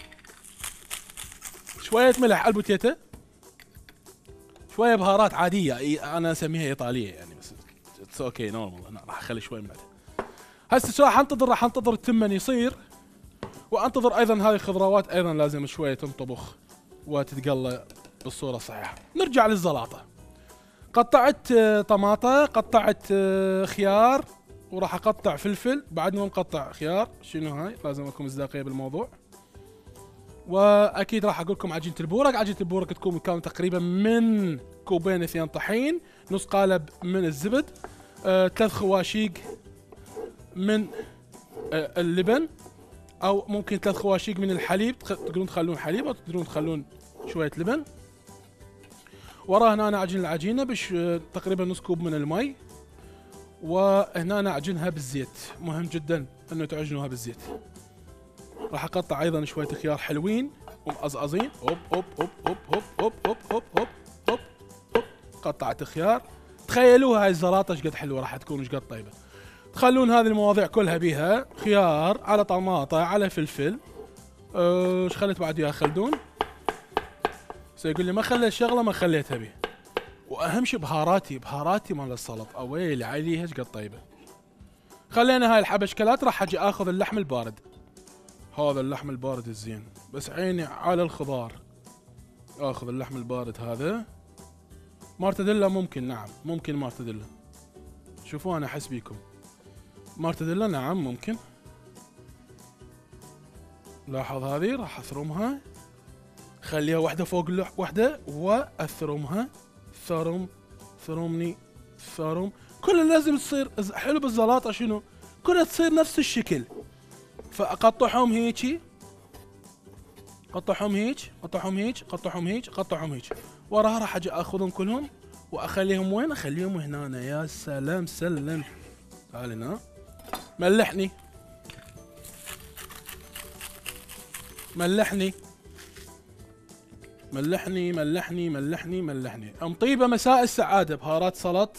شوية ملح على البوتيتا، شوية بهارات عادية انا اسميها ايطالية يعني، بس اتس اوكي نورمال. انا راح اخلي شوي ملح. هسه راح انتظر التمن يصير، وانتظر ايضا هذه الخضروات ايضا لازم شوية تنطبخ وتتقلى بالصورة الصحيحة. نرجع للزلاطة. قطعت طماطة، قطعت خيار، وراح اقطع فلفل بعد ما نقطع خيار. شنو هاي؟ لازم اكون مصداقية بالموضوع. واكيد راح اقول لكم عجينة البورق. عجينة البورق تكون مكونة تقريبا من كوبين 2 طحين، نص قالب من الزبد، 3 خواشيق من اللبن، او ممكن 3 خواشيق من الحليب. تقدرون تخلون حليب او تقدرون تخلون شوية لبن. وراه هنا أنا أعجن العجينة تقريبا نص كوب من المي. وهنا أنا أعجنها بالزيت، مهم جدا أنه تعجنوها بالزيت. راح أقطع أيضا شوية خيار حلوين ومقصقصين. هوب هوب هوب هوب هوب هوب هوب هوب هوب هوب هوب. قطعت خيار. تخيلوها هاي الزلاطة ايش قد حلوة راح تكون، ايش قد طيبة. تخلون هذه المواضيع كلها بيها، خيار على طماطة على فلفل. ايش خليت بعد يا خلدون؟ سيقول لي ما خليت شغله ما خليتها به. واهم شيء بهاراتي مال السلطه، ويلي عليها ايش قد طيبه. خلينا هاي الحبشكلات. راح اجي اخذ اللحم البارد، هذا اللحم البارد الزين، بس عيني على الخضار. اخذ اللحم البارد هذا. مارتديلا ممكن، نعم ممكن مارتديلا. شوفوا انا احس بيكم. مارتديلا نعم ممكن. لاحظ هذه راح اثرمها، خليها واحدة فوق واحدة واثرمها. ثرمني ثرم. كلها لازم تصير حلو بالزلاطة. شنو؟ كلها تصير نفس الشكل. فاقطعهم هيجي، قطعهم هيك، قطعهم هيك، قطعهم هيك، قطعهم هيك. وراها راح اجي اخذهم كلهم واخليهم وين؟ اخليهم هنا. يا سلام سلم. تعال هنا. ملحني ملحني ملحني ملحني ملحني ملحني. ام طيبة مساء السعادة. بهارات سلط.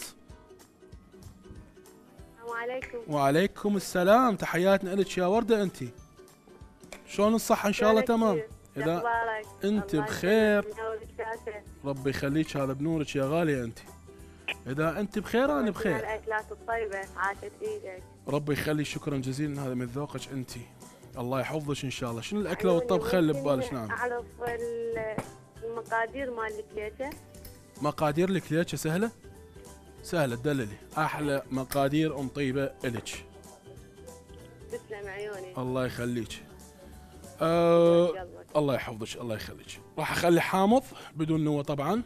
السلام عليكم. وعليكم السلام، تحياتنا لك يا وردة. انتي شلون الصحة؟ ان شاء الله تمام. اذا انت بخير ربي يخليك، هذا بنورك يا غالية انت. اذا انت بخير انا بخير. الاكلات الطيبة عاشت ايدك. ربي يخلي، شكرا جزيلا، هذا من ذوقك انت. الله يحفظك ان شاء الله. شنو الاكله والطبخه اللي ببالك؟ نعم اعرف المقادير مال الكليتة. مقادير الكليتة سهله؟ سهله تدللي. احلى مقادير ام طيبه الك. تسلم عيوني. الله يخليك. الله يحفظك الله يخليك. راح اخلي حامض بدون نوى طبعا.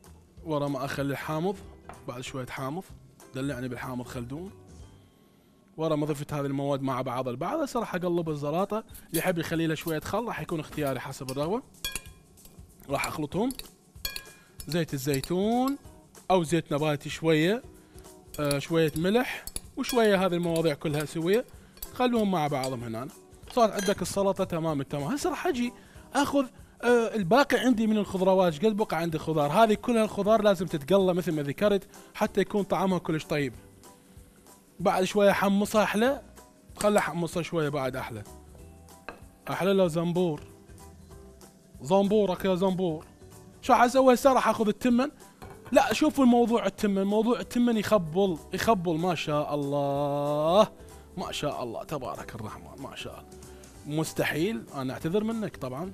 ورا ما اخلي الحامض بعد شويه حامض. دلعني بالحامض خلدون. ورا ما ضفت هذه المواد مع بعض البعض. هسه راح اقلب الزلاطه، اللي يحب يخلي له شويه خل راح يكون اختياري حسب الرغبه. راح اخلطهم زيت الزيتون او زيت نباتي شويه، شويه ملح وشويه هذه المواضيع كلها اسويها، خلوهم مع بعضهم هنا. صارت عندك السلطه تمام التمام. هسه راح اجي اخذ الباقي عندي من الخضروات. قد بقى عندي خضار، هذه كلها الخضار لازم تتقلى مثل ما ذكرت حتى يكون طعمها كلش طيب. بعد شويه حمصها احلى، خلي حمصها شويه بعد احلى. احلى له زنبور، زنبورك يا زنبور. شو راح اسوي هسه؟ راح اخذ التمن. لا شوفوا الموضوع التمن، موضوع التمن يخبل يخبل ما شاء الله ما شاء الله تبارك الرحمن ما شاء الله. مستحيل، انا اعتذر منك طبعا.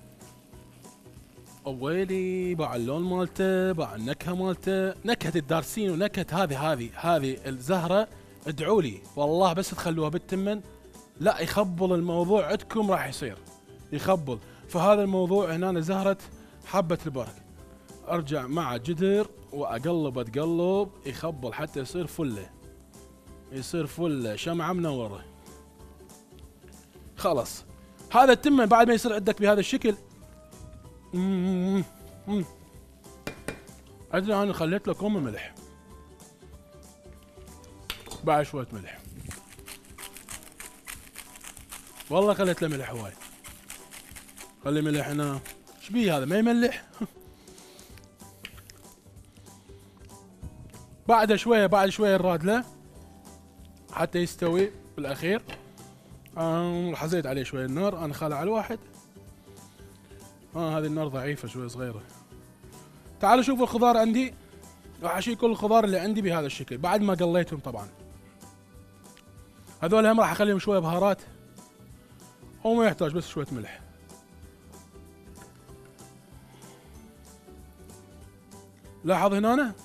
ويلي باع اللون مالته، باع النكهه مالته، نكهه الدارسين ونكهه هذه الزهره. ادعوا لي والله بس تخلوها بالتمن لا يخبل الموضوع عندكم، راح يصير يخبل. فهذا الموضوع هنا زهره حبه البركه. ارجع مع جدر واقلب اتقلب يخبل حتى يصير فله، يصير فله شمعه منوره. خلاص هذا التمن بعد ما يصير عندك بهذا الشكل. ادري انا خليت لكم ملح، بعد شويه ملح، والله خليت له ملح هواي. خلي ملح هنا. ايش بيه هذا ما يملح؟ بعد شويه الرادله حتى يستوي بالاخير. راح ازيد عليه شويه النار. انا خالع على الواحد. هذه النار ضعيفه شويه صغيره. تعالوا شوفوا الخضار عندي. راح اشيل كل الخضار اللي عندي بهذا الشكل بعد ما قليتهم طبعا. هذول هم راح اخليهم شويه بهارات وما يحتاج بس شويه ملح. لاحظ هنا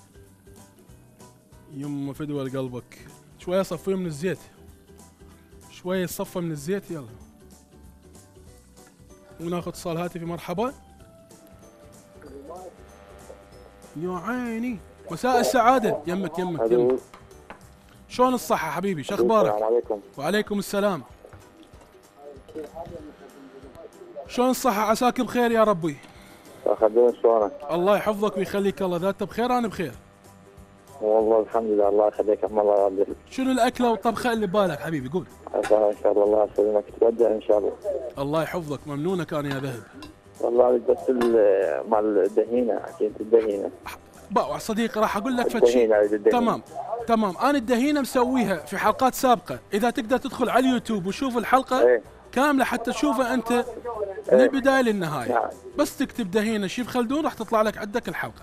يما فدوى قلبك. شويه صفيه من الزيت، شويه صفه من الزيت. يلا وناخذ اتصال هاتفي. مرحبا يا عيني، مساء السعاده. يمك شلون الصحه حبيبي؟ شو اخبارك؟ السلام عليكم. وعليكم السلام. شلون الصحه؟ عساك بخير يا ربي. خدوم شلونك؟ الله يحفظك ويخليك. الله ذاته بخير انا بخير والله الحمد لله. الله يخليك عم الله يرضيك. شنو الاكله والطبخه اللي ببالك حبيبي؟ قول. ان شاء الله الله يسلمك تودع ان شاء الله. الله يحفظك ممنونك انا يا ذهب. والله بس مال الدهينه، عجينه الدهينه. صديقي راح اقول لك فتشي. تمام انا الدهينه مسويها في حلقات سابقه، اذا تقدر تدخل على اليوتيوب وشوف الحلقه كامله حتى تشوفها انت من البدايه للنهايه. نعم. بس تكتب دهينه شيف خلدون راح تطلع لك عندك الحلقه.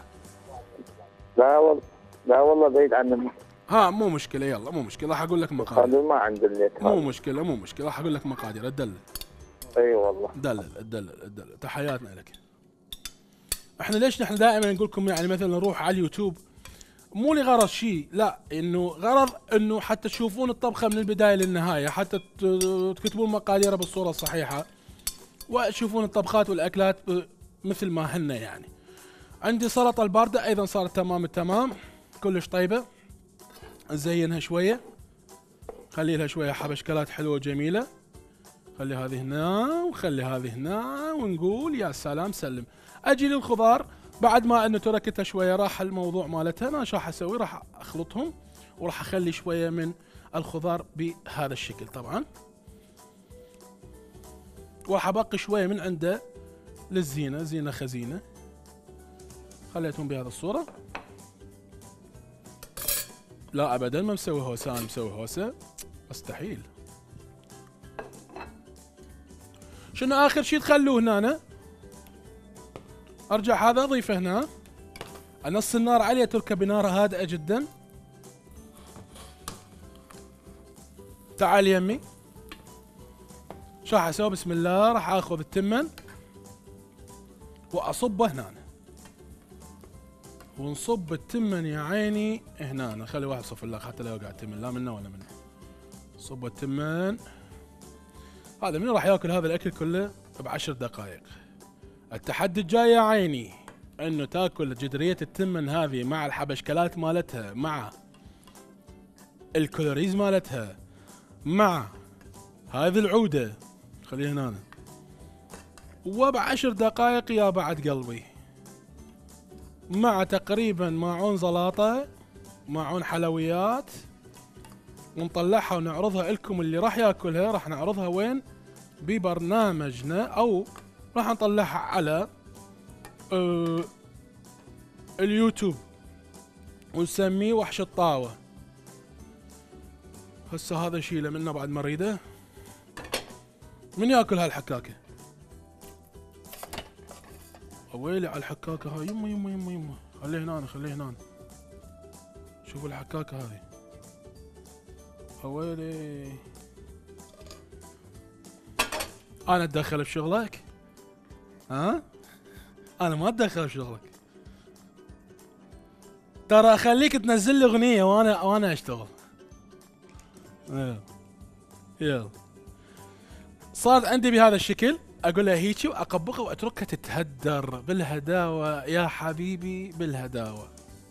لا والله بعيد عنه. مو مشكله. يلا مو مشكله، راح اقول لك مقادير. خلدون ما عند النت. مو مشكله راح اقول لك مقادير. ادلل. اي والله. دلل. تحياتنا لك. احنا ليش نحن دائما نقول لكم يعني مثلا نروح على اليوتيوب مو لغرض شيء، لا انه غرض انه حتى تشوفون الطبخه من البدايه للنهايه، حتى تكتبون مقاديرها بالصوره الصحيحه وتشوفون الطبخات والاكلات مثل ما هن يعني. عندي سلطه البارده ايضا صارت تمام التمام كلش طيبه. نزينها شويه، خلي لها شويه حبشكلات حلوه جميله. خلي هذه هنا وخلي هذه هنا ونقول يا سلام سلم. اجي للخضار بعد ما انه تركتها شويه راح الموضوع مالتها. انا شو راح اسوي؟ راح اخلطهم وراح اخلي شويه من الخضار بهذا الشكل طبعا، وراح ابقي شويه من عنده للزينه، زينه خزينه. خليتهم بهذه الصوره. لا ابدا ما مسوي هوسه، انا مسوي هوسه مستحيل. شنو اخر شيء تخلوه هنا؟ ارجع هذا اضيفه هنا. نص النار عاليه، تركه بناره هادئه جدا. تعال يمي. شو راح اسوي؟ بسم الله. راح اخذ التمن واصبه هنا، ونصب التمن يا عيني هنا. خلي واحد صف الله حتى لا يوقع التمن لا منه ولا منه. صب التمن. هذا منو راح ياكل هذا الاكل كله ب10 دقائق. التحدي الجاي يا عيني انه تاكل جدرية التمن هذه مع الحبشكلات مالتها، مع الكولوريز مالتها، مع هذه العودة، خليها هنا، وب10 دقائق يا بعد قلبي، مع تقريبا ماعون زلاطة، ماعون حلويات، ونطلعها ونعرضها لكم. اللي راح ياكلها راح نعرضها وين؟ ببرنامجنا، او راح نطلعها على اليوتيوب ونسميه وحش الطاوة. هسه هذا شيله منه بعد ما اريده. من ياكل هالحكاكة؟ ويلي على الحكاكة هاي، يمه يمه يمه يمه، خليه هنا خليه هنا. شوفوا الحكاكة هذه، ويلي. انا اتدخل بشغلك؟ ها؟ انا ما اتدخل بشغلك، ترى اخليك تنزل لي اغنية وانا اشتغل. يلا صارت عندي بهذا الشكل، اقول لها هيجي واقبقها واتركها تتهدر بالهداوة يا حبيبي، بالهداوة.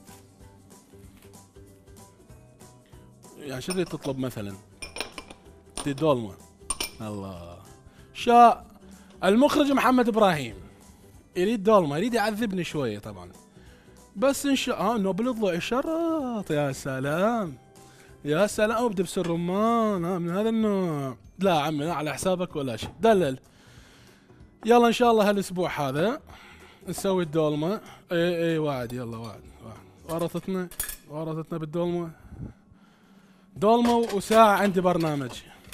يعني شو اللي تطلب مثلا؟ دولمة. الله، شاء المخرج محمد ابراهيم يريد دولمة، يريد يعذبني شوية طبعا، بس ان شاء نوبل الضوء شرط. يا سلام يا سلام، بدبس الرمان من هذا النوع. لا عمي، لا على حسابك ولا شيء، دلل. يلا ان شاء الله هالاسبوع هذا نسوي الدولمة. اي وعد، يلا وعد. ورطتنا بالدولمة. دولمة وساعة عندي برنامج،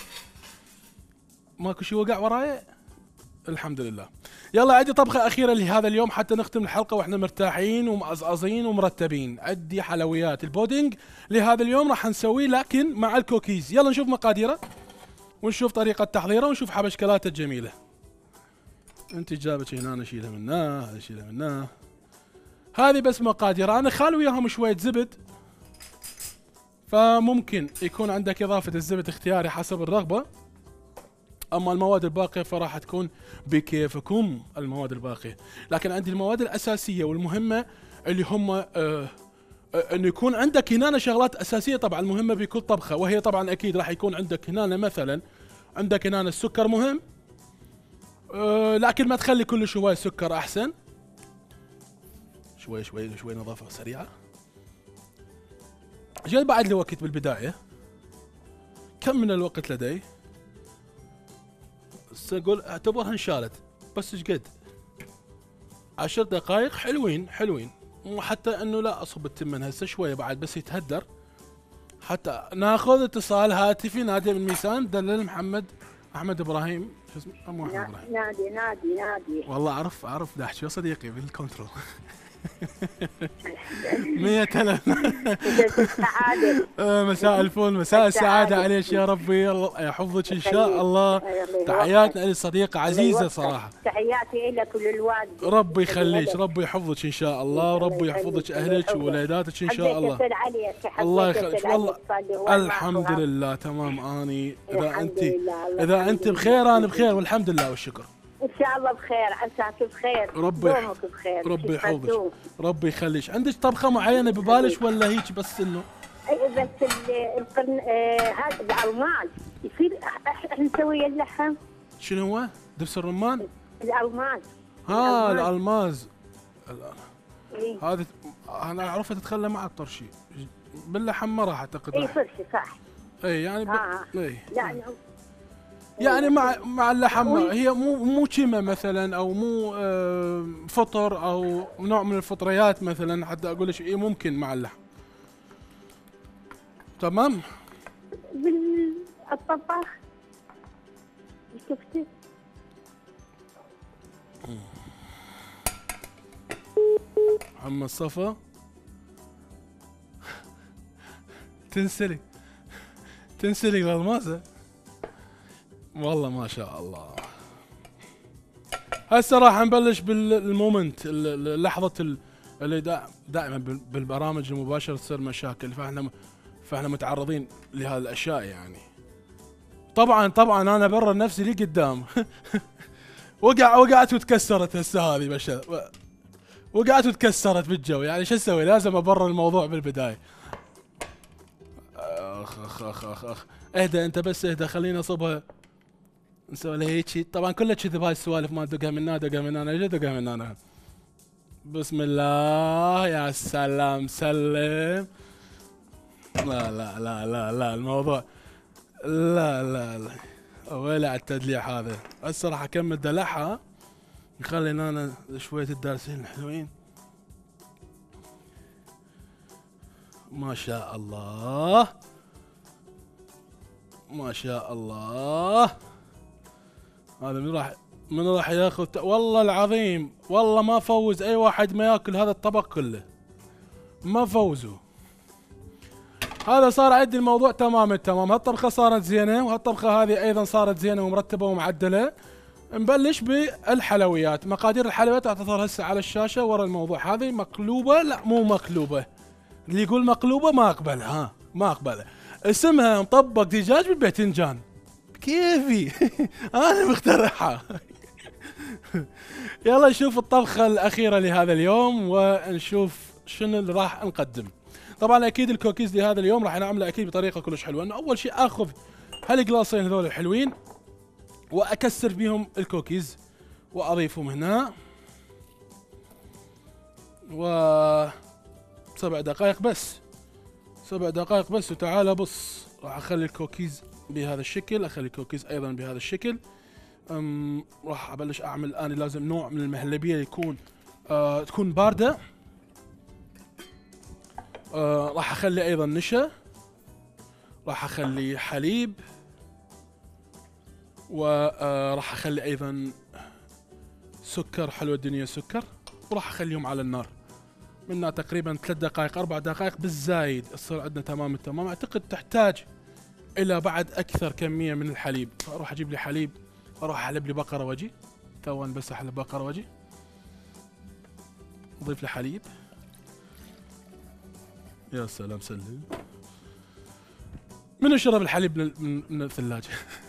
ماكو شي وقع وراي الحمد لله. يلا عندي طبخة أخيرة لهذا اليوم حتى نختم الحلقة واحنا مرتاحين ومقزقزين ومرتبين. عندي حلويات البودينج لهذا اليوم راح نسويه لكن مع الكوكيز. يلا نشوف مقاديره ونشوف طريقة تحضيره ونشوف حبشكلاته الجميلة. انت جابتش هنا، نشيلها منها، نشيلها منها. هذه بس مقادير، انا خال وياهم شوية زبد، فممكن يكون عندك اضافة الزبد اختياري حسب الرغبة. اما المواد الباقية فراح تكون بكيفكم المواد الباقية، لكن عندي المواد الاساسية والمهمة اللي هم انه يكون عندك هنا شغلات اساسية طبعا مهمة بكل طبخة، وهي طبعا اكيد راح يكون عندك هنا مثلا، عندك هنا السكر مهم، لكن ما تخلي كل شوي سكر احسن. شوي شوي شوي نظافة سريعة. جد بعد لي وقت بالبداية، كم من الوقت لدي؟ اقول اعتبرها انشالت، بس ايش قد 10 دقائق حلوين حلوين، وحتى انه لا اصب التمن هسه شويه بعد بس يتهدر، حتى ناخذ اتصال هاتفي. نادي من ميسان، دلل احمد ابراهيم، شو اسمه؟ مو احمد ابراهيم، نادي والله اعرف داحش يا صديقي بالكنترول. 100 هلا. مساء الفل، مساء السعادة عليك يا ربي، الله يحفظك إن شاء الله. تحياتنا لصديقة عزيزة صراحة، تحياتي لك وللوالد، ربي يخليك، ربي يحفظك إن شاء الله، وربي يحفظك أهلك وولاداتك إن شاء الله. الله يخليك والله. الحمد لله تمام. أني إذا أنت بخير أنا بخير والحمد لله والشكر. ان شاء الله بخير، عساك بخير، دومك بخير، ربي يحفظك، ربي يخليك. عندك طبخه معينه ببالش ولا هيك بس انه؟ بس القرن هذا الالماس يصير احنا نسوي اللحم. شنو هو؟ دبس الرمان؟ الالماس. الالماس. هذه انا اعرفها تتخلى مع الطرشي باللحم ما راح اعتقد. اي طرشي صح. اي يعني لا يعني مع اللحم هي مو كيمة مثلا او مو فطر او نوع من الفطريات مثلا، حتى اقول لك ايه ممكن مع اللحم. تمام. بالطباخ شفتي محمد صفا تنسلق الالماسة، والله ما شاء الله. هسه راح نبلش بالمومنت، لحظة اللي دائما بالبرامج المباشرة تصير مشاكل، فاحنا متعرضين لهذه الاشياء يعني. طبعا انا برا نفسي لي قدام. وقعت وتكسرت هسه هذه بشر، وقعت وتكسرت بالجو، يعني شو اسوي؟ لازم ابرر الموضوع بالبداية. اخ اخ اخ اخ اخ اهدى انت بس اهدى، خلينا اصبها نسوي لها هيجي. طبعا كلها كذب هاي السوالف، ما دقها من هنا دقها من هنا، ليش دقها من هنا؟ بسم الله يا سلام سلم. لا لا لا لا لا الموضوع لا لا لا ويلي على التدليع هذا. هسه راح اكمل دلعها، نخلي انا شوية الدارسين الحلوين. ما شاء الله ما شاء الله. هذا من راح ياخذ والله العظيم، والله ما فوز اي واحد ما ياكل هذا الطبق كله، ما فوزوا. هذا صار عندي الموضوع تمام التمام. هالطبخه صارت زينه، وهالطبخه هذه ايضا صارت زينه ومرتبه ومعدله. نبلش بالحلويات. مقادير الحلويات راح تظهر هسه على الشاشه ورا الموضوع. هذه مقلوبه، لا مو مقلوبه، اللي يقول مقلوبه ما اقبلها، ها ما اقبلها. اسمها مطبق دجاج بالباذنجان، كيفي انا مخترعها. يلا نشوف الطبخه الاخيره لهذا اليوم ونشوف شنو اللي راح نقدم. طبعا اكيد الكوكيز لهذا اليوم راح نعمله اكيد بطريقه كلش حلوه. انه اول شيء اخذ هالقلاصين هذول الحلوين واكسر بيهم الكوكيز واضيفهم هنا، و 7 دقائق بس، 7 دقائق بس. وتعال بص، راح اخلي الكوكيز بهذا الشكل، اخلي الكوكيز ايضا بهذا الشكل. راح ابلش اعمل الان. لازم نوع من المهلبيه يكون تكون بارده. راح اخلي ايضا نشا، راح اخلي حليب، وراح اخلي ايضا سكر، حلوى الدنيا سكر، وراح اخليهم على النار منها تقريبا 3 دقائق 4 دقائق بالزايد تصير عندنا تمام التمام. اعتقد تحتاج الى بعد اكثر كميه من الحليب، فاروح اجيب لي حليب، اروح احلب لي بقره واجي، ثواني بس احلب بقره واجي، اضيف لي حليب. يا سلام سلم. من يشرب الحليب من الثلاجه؟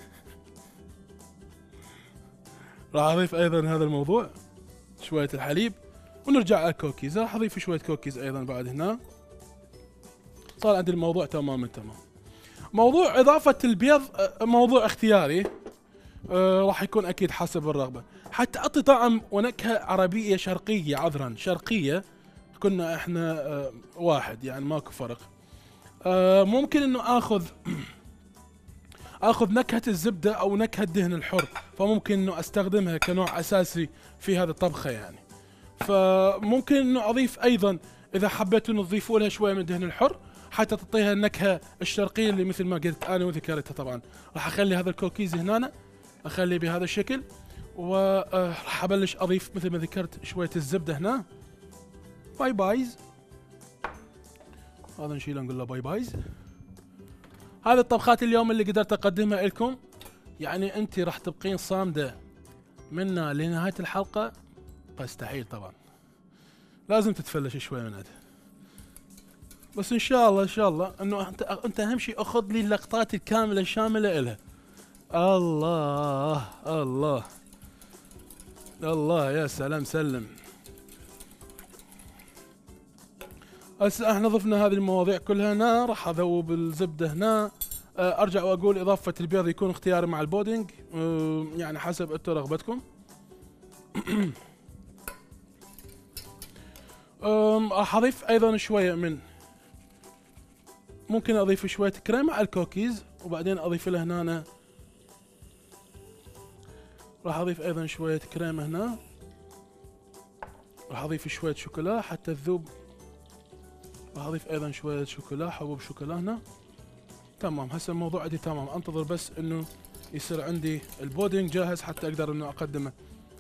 راح اضيف ايضا هذا الموضوع شويه الحليب، ونرجع على الكوكيز. راح اضيف شويه كوكيز ايضا بعد هنا. صار عندي الموضوع تمام التمام. موضوع اضافه البيض موضوع اختياري، راح يكون اكيد حسب الرغبه. حتى اعطي طعم ونكهه عربيه شرقيه، عذرا شرقيه، كنا احنا واحد يعني ماكو فرق. ممكن انه اخذ نكهه الزبده او نكهه دهن الحر، فممكن انه استخدمها كنوع اساسي في هذه الطبخه يعني. فممكن انه اضيف ايضا اذا حبيتوا انه تضيفوا لها شويه من دهن الحر حتى تعطيها النكهه الشرقيه اللي مثل ما قلت انا وذكرتها. طبعا راح اخلي هذا الكوكيز هنا، اخليه بهذا الشكل، وراح ابلش اضيف مثل ما ذكرت شويه الزبده هنا. باي بايز، هذا نشيله نقول له باي بايز. هذه الطبخات اليوم اللي قدرت اقدمها لكم. يعني انت راح تبقين صامده منا لنهايه الحلقه؟ مستحيل طبعا، لازم تتفلش شوي من هذا. بس ان شاء الله ان شاء الله انه انت اهم شيء اخذ لي اللقطات الكامله الشامله الها. الله الله الله يا سلام سلم. هسه احنا ضفنا هذه المواضيع كلها هنا. راح اذوب الزبده هنا. ارجع واقول اضافه البيض يكون اختياري مع البودنج، يعني حسب انتم رغبتكم. راح اضيف ايضا شويه من، ممكن اضيف شويه كريمه على الكوكيز وبعدين اضيف له هنا. راح اضيف ايضا شويه كريمه هنا. راح اضيف شويه شوكولا حتى تذوب. راح اضيف ايضا شويه شوكولا، حبوب شوكولا هنا. تمام. هسه الموضوع عندي تمام، انتظر بس انه يصير عندي البودنج جاهز حتى اقدر انه اقدمه.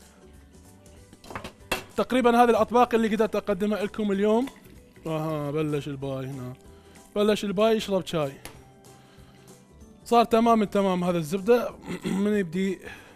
تقريبا هذه الاطباق اللي قدرت اقدمها لكم اليوم. بلش الباي هنا، بلش الباي يشرب شاي. صار تمام التمام. هذا الزبده من يبدي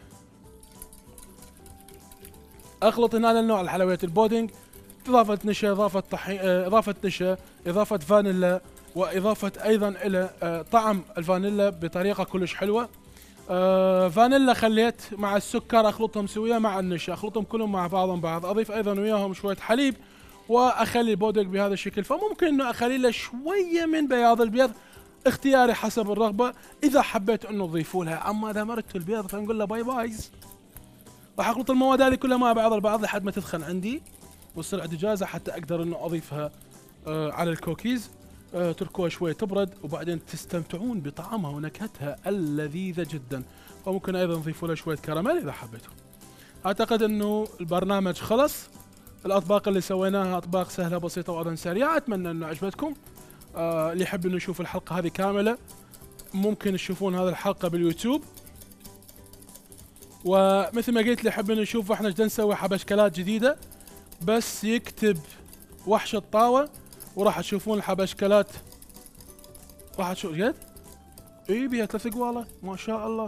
اخلط هنا للنوع الحلويات البودنج، اضافه نشا، اضافه طحين، اضافه نشا، اضافه فانيلا، واضافه ايضا الى طعم الفانيلا بطريقه كلش حلوه. فانيلا خليت مع السكر اخلطهم سويه مع النشا، اخلطهم كلهم مع بعضهم بعض. اضيف ايضا وياهم شويه حليب واخلي البودنج بهذا الشكل. فممكن انه اخلي له شويه من بياض البيض اختياري حسب الرغبه، اذا حبيت انه تضيفوا لها، اما اذا مرت البيض فنقول له باي بايز. راح اخلط المواد هذه كلها مع بعض البعض لحد ما تثخن عندي وتصير عندي جاهزه حتى اقدر انه اضيفها على الكوكيز. تركوها شوي تبرد وبعدين تستمتعون بطعمها ونكهتها اللذيذه جدا. وممكن ايضا نضيفوا لها شويه كراميل اذا حبيتوا. اعتقد انه البرنامج خلص. الاطباق اللي سويناها اطباق سهله بسيطه وايضا سريعه. اتمنى انه عجبتكم. اللي يحب انه يشوف الحلقه هذه كامله ممكن تشوفون هذه الحلقه باليوتيوب. ومثل ما قلت اللي يحب انه يشوف احنا ايش نسوي حبشكلات جديده، بس يكتب وحش الطاوه وراح تشوفون الحبشكلات. راح تشوف جد؟ اي بيها 3 قواله ما شاء الله.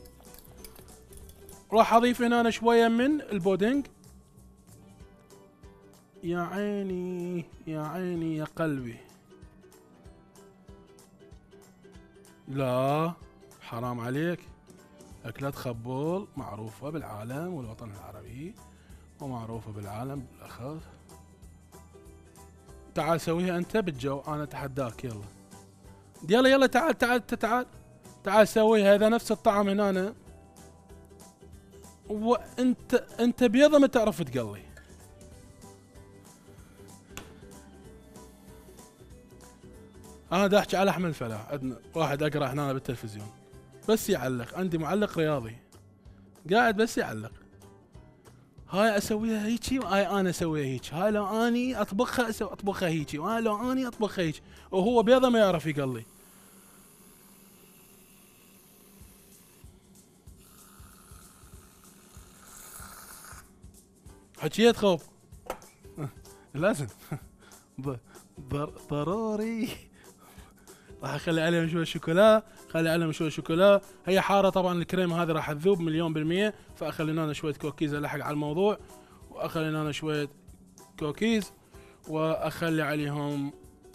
راح اضيف هنا أنا شويه من البودنج. يا عيني يا عيني يا قلبي. لا حرام عليك. أكلات خبول معروفة بالعالم والوطن العربي ومعروفة بالعالم بالأخص. تعال سويها أنت بالجو، أنا أتحداك. يلا يلا يلا تعال تعال تعال تعال سويها. إذا نفس الطعم هنا وأنت بيضة ما تعرف تقلي. أنا دا أحكي على أحمد الفلاح. عندنا واحد أقرأ هنا بالتلفزيون بس يعلق، عندي معلق رياضي قاعد بس يعلق. هاي اسويها هيجي وهاي انا اسويها هيك، هاي لو اني اطبخها اطبخها هيجي وهاي لو اني اطبخها هيك، وهو بيضه ما يعرف يقلي. حكيت خوف. لازم ضروري. راح اخلي عليهم شويه شوكولا، خلي عليهم شويه شوكولا. هي حاره طبعا الكريمه هذه راح تذوب 100%، فاخلي لنا شويه كوكيز الحق على الموضوع، واخلي لنا شويه كوكيز، واخلي عليهم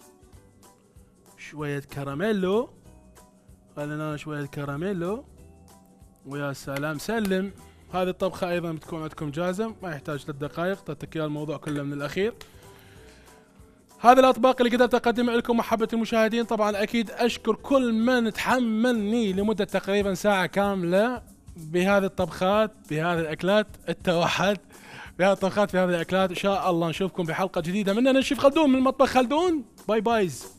شويه كراميلو. خلي لنا شويه كراميلو ويا سلام سلم. هذه الطبخه ايضا بتكون عندكم جاهزه، ما يحتاج 3 دقائق، تعطيك الموضوع كله من الاخير. هذه الاطباق اللي قدرت اقدمها لكم محبة المشاهدين. طبعا اكيد اشكر كل من تحملني لمدة تقريبا ساعة كاملة بهذه الطبخات بهذه الاكلات التوحد بهذه الطبخات بهذه الاكلات. ان شاء الله نشوفكم بحلقة جديدة من انا الشيف خلدون من مطبخ خلدون. باي بايز.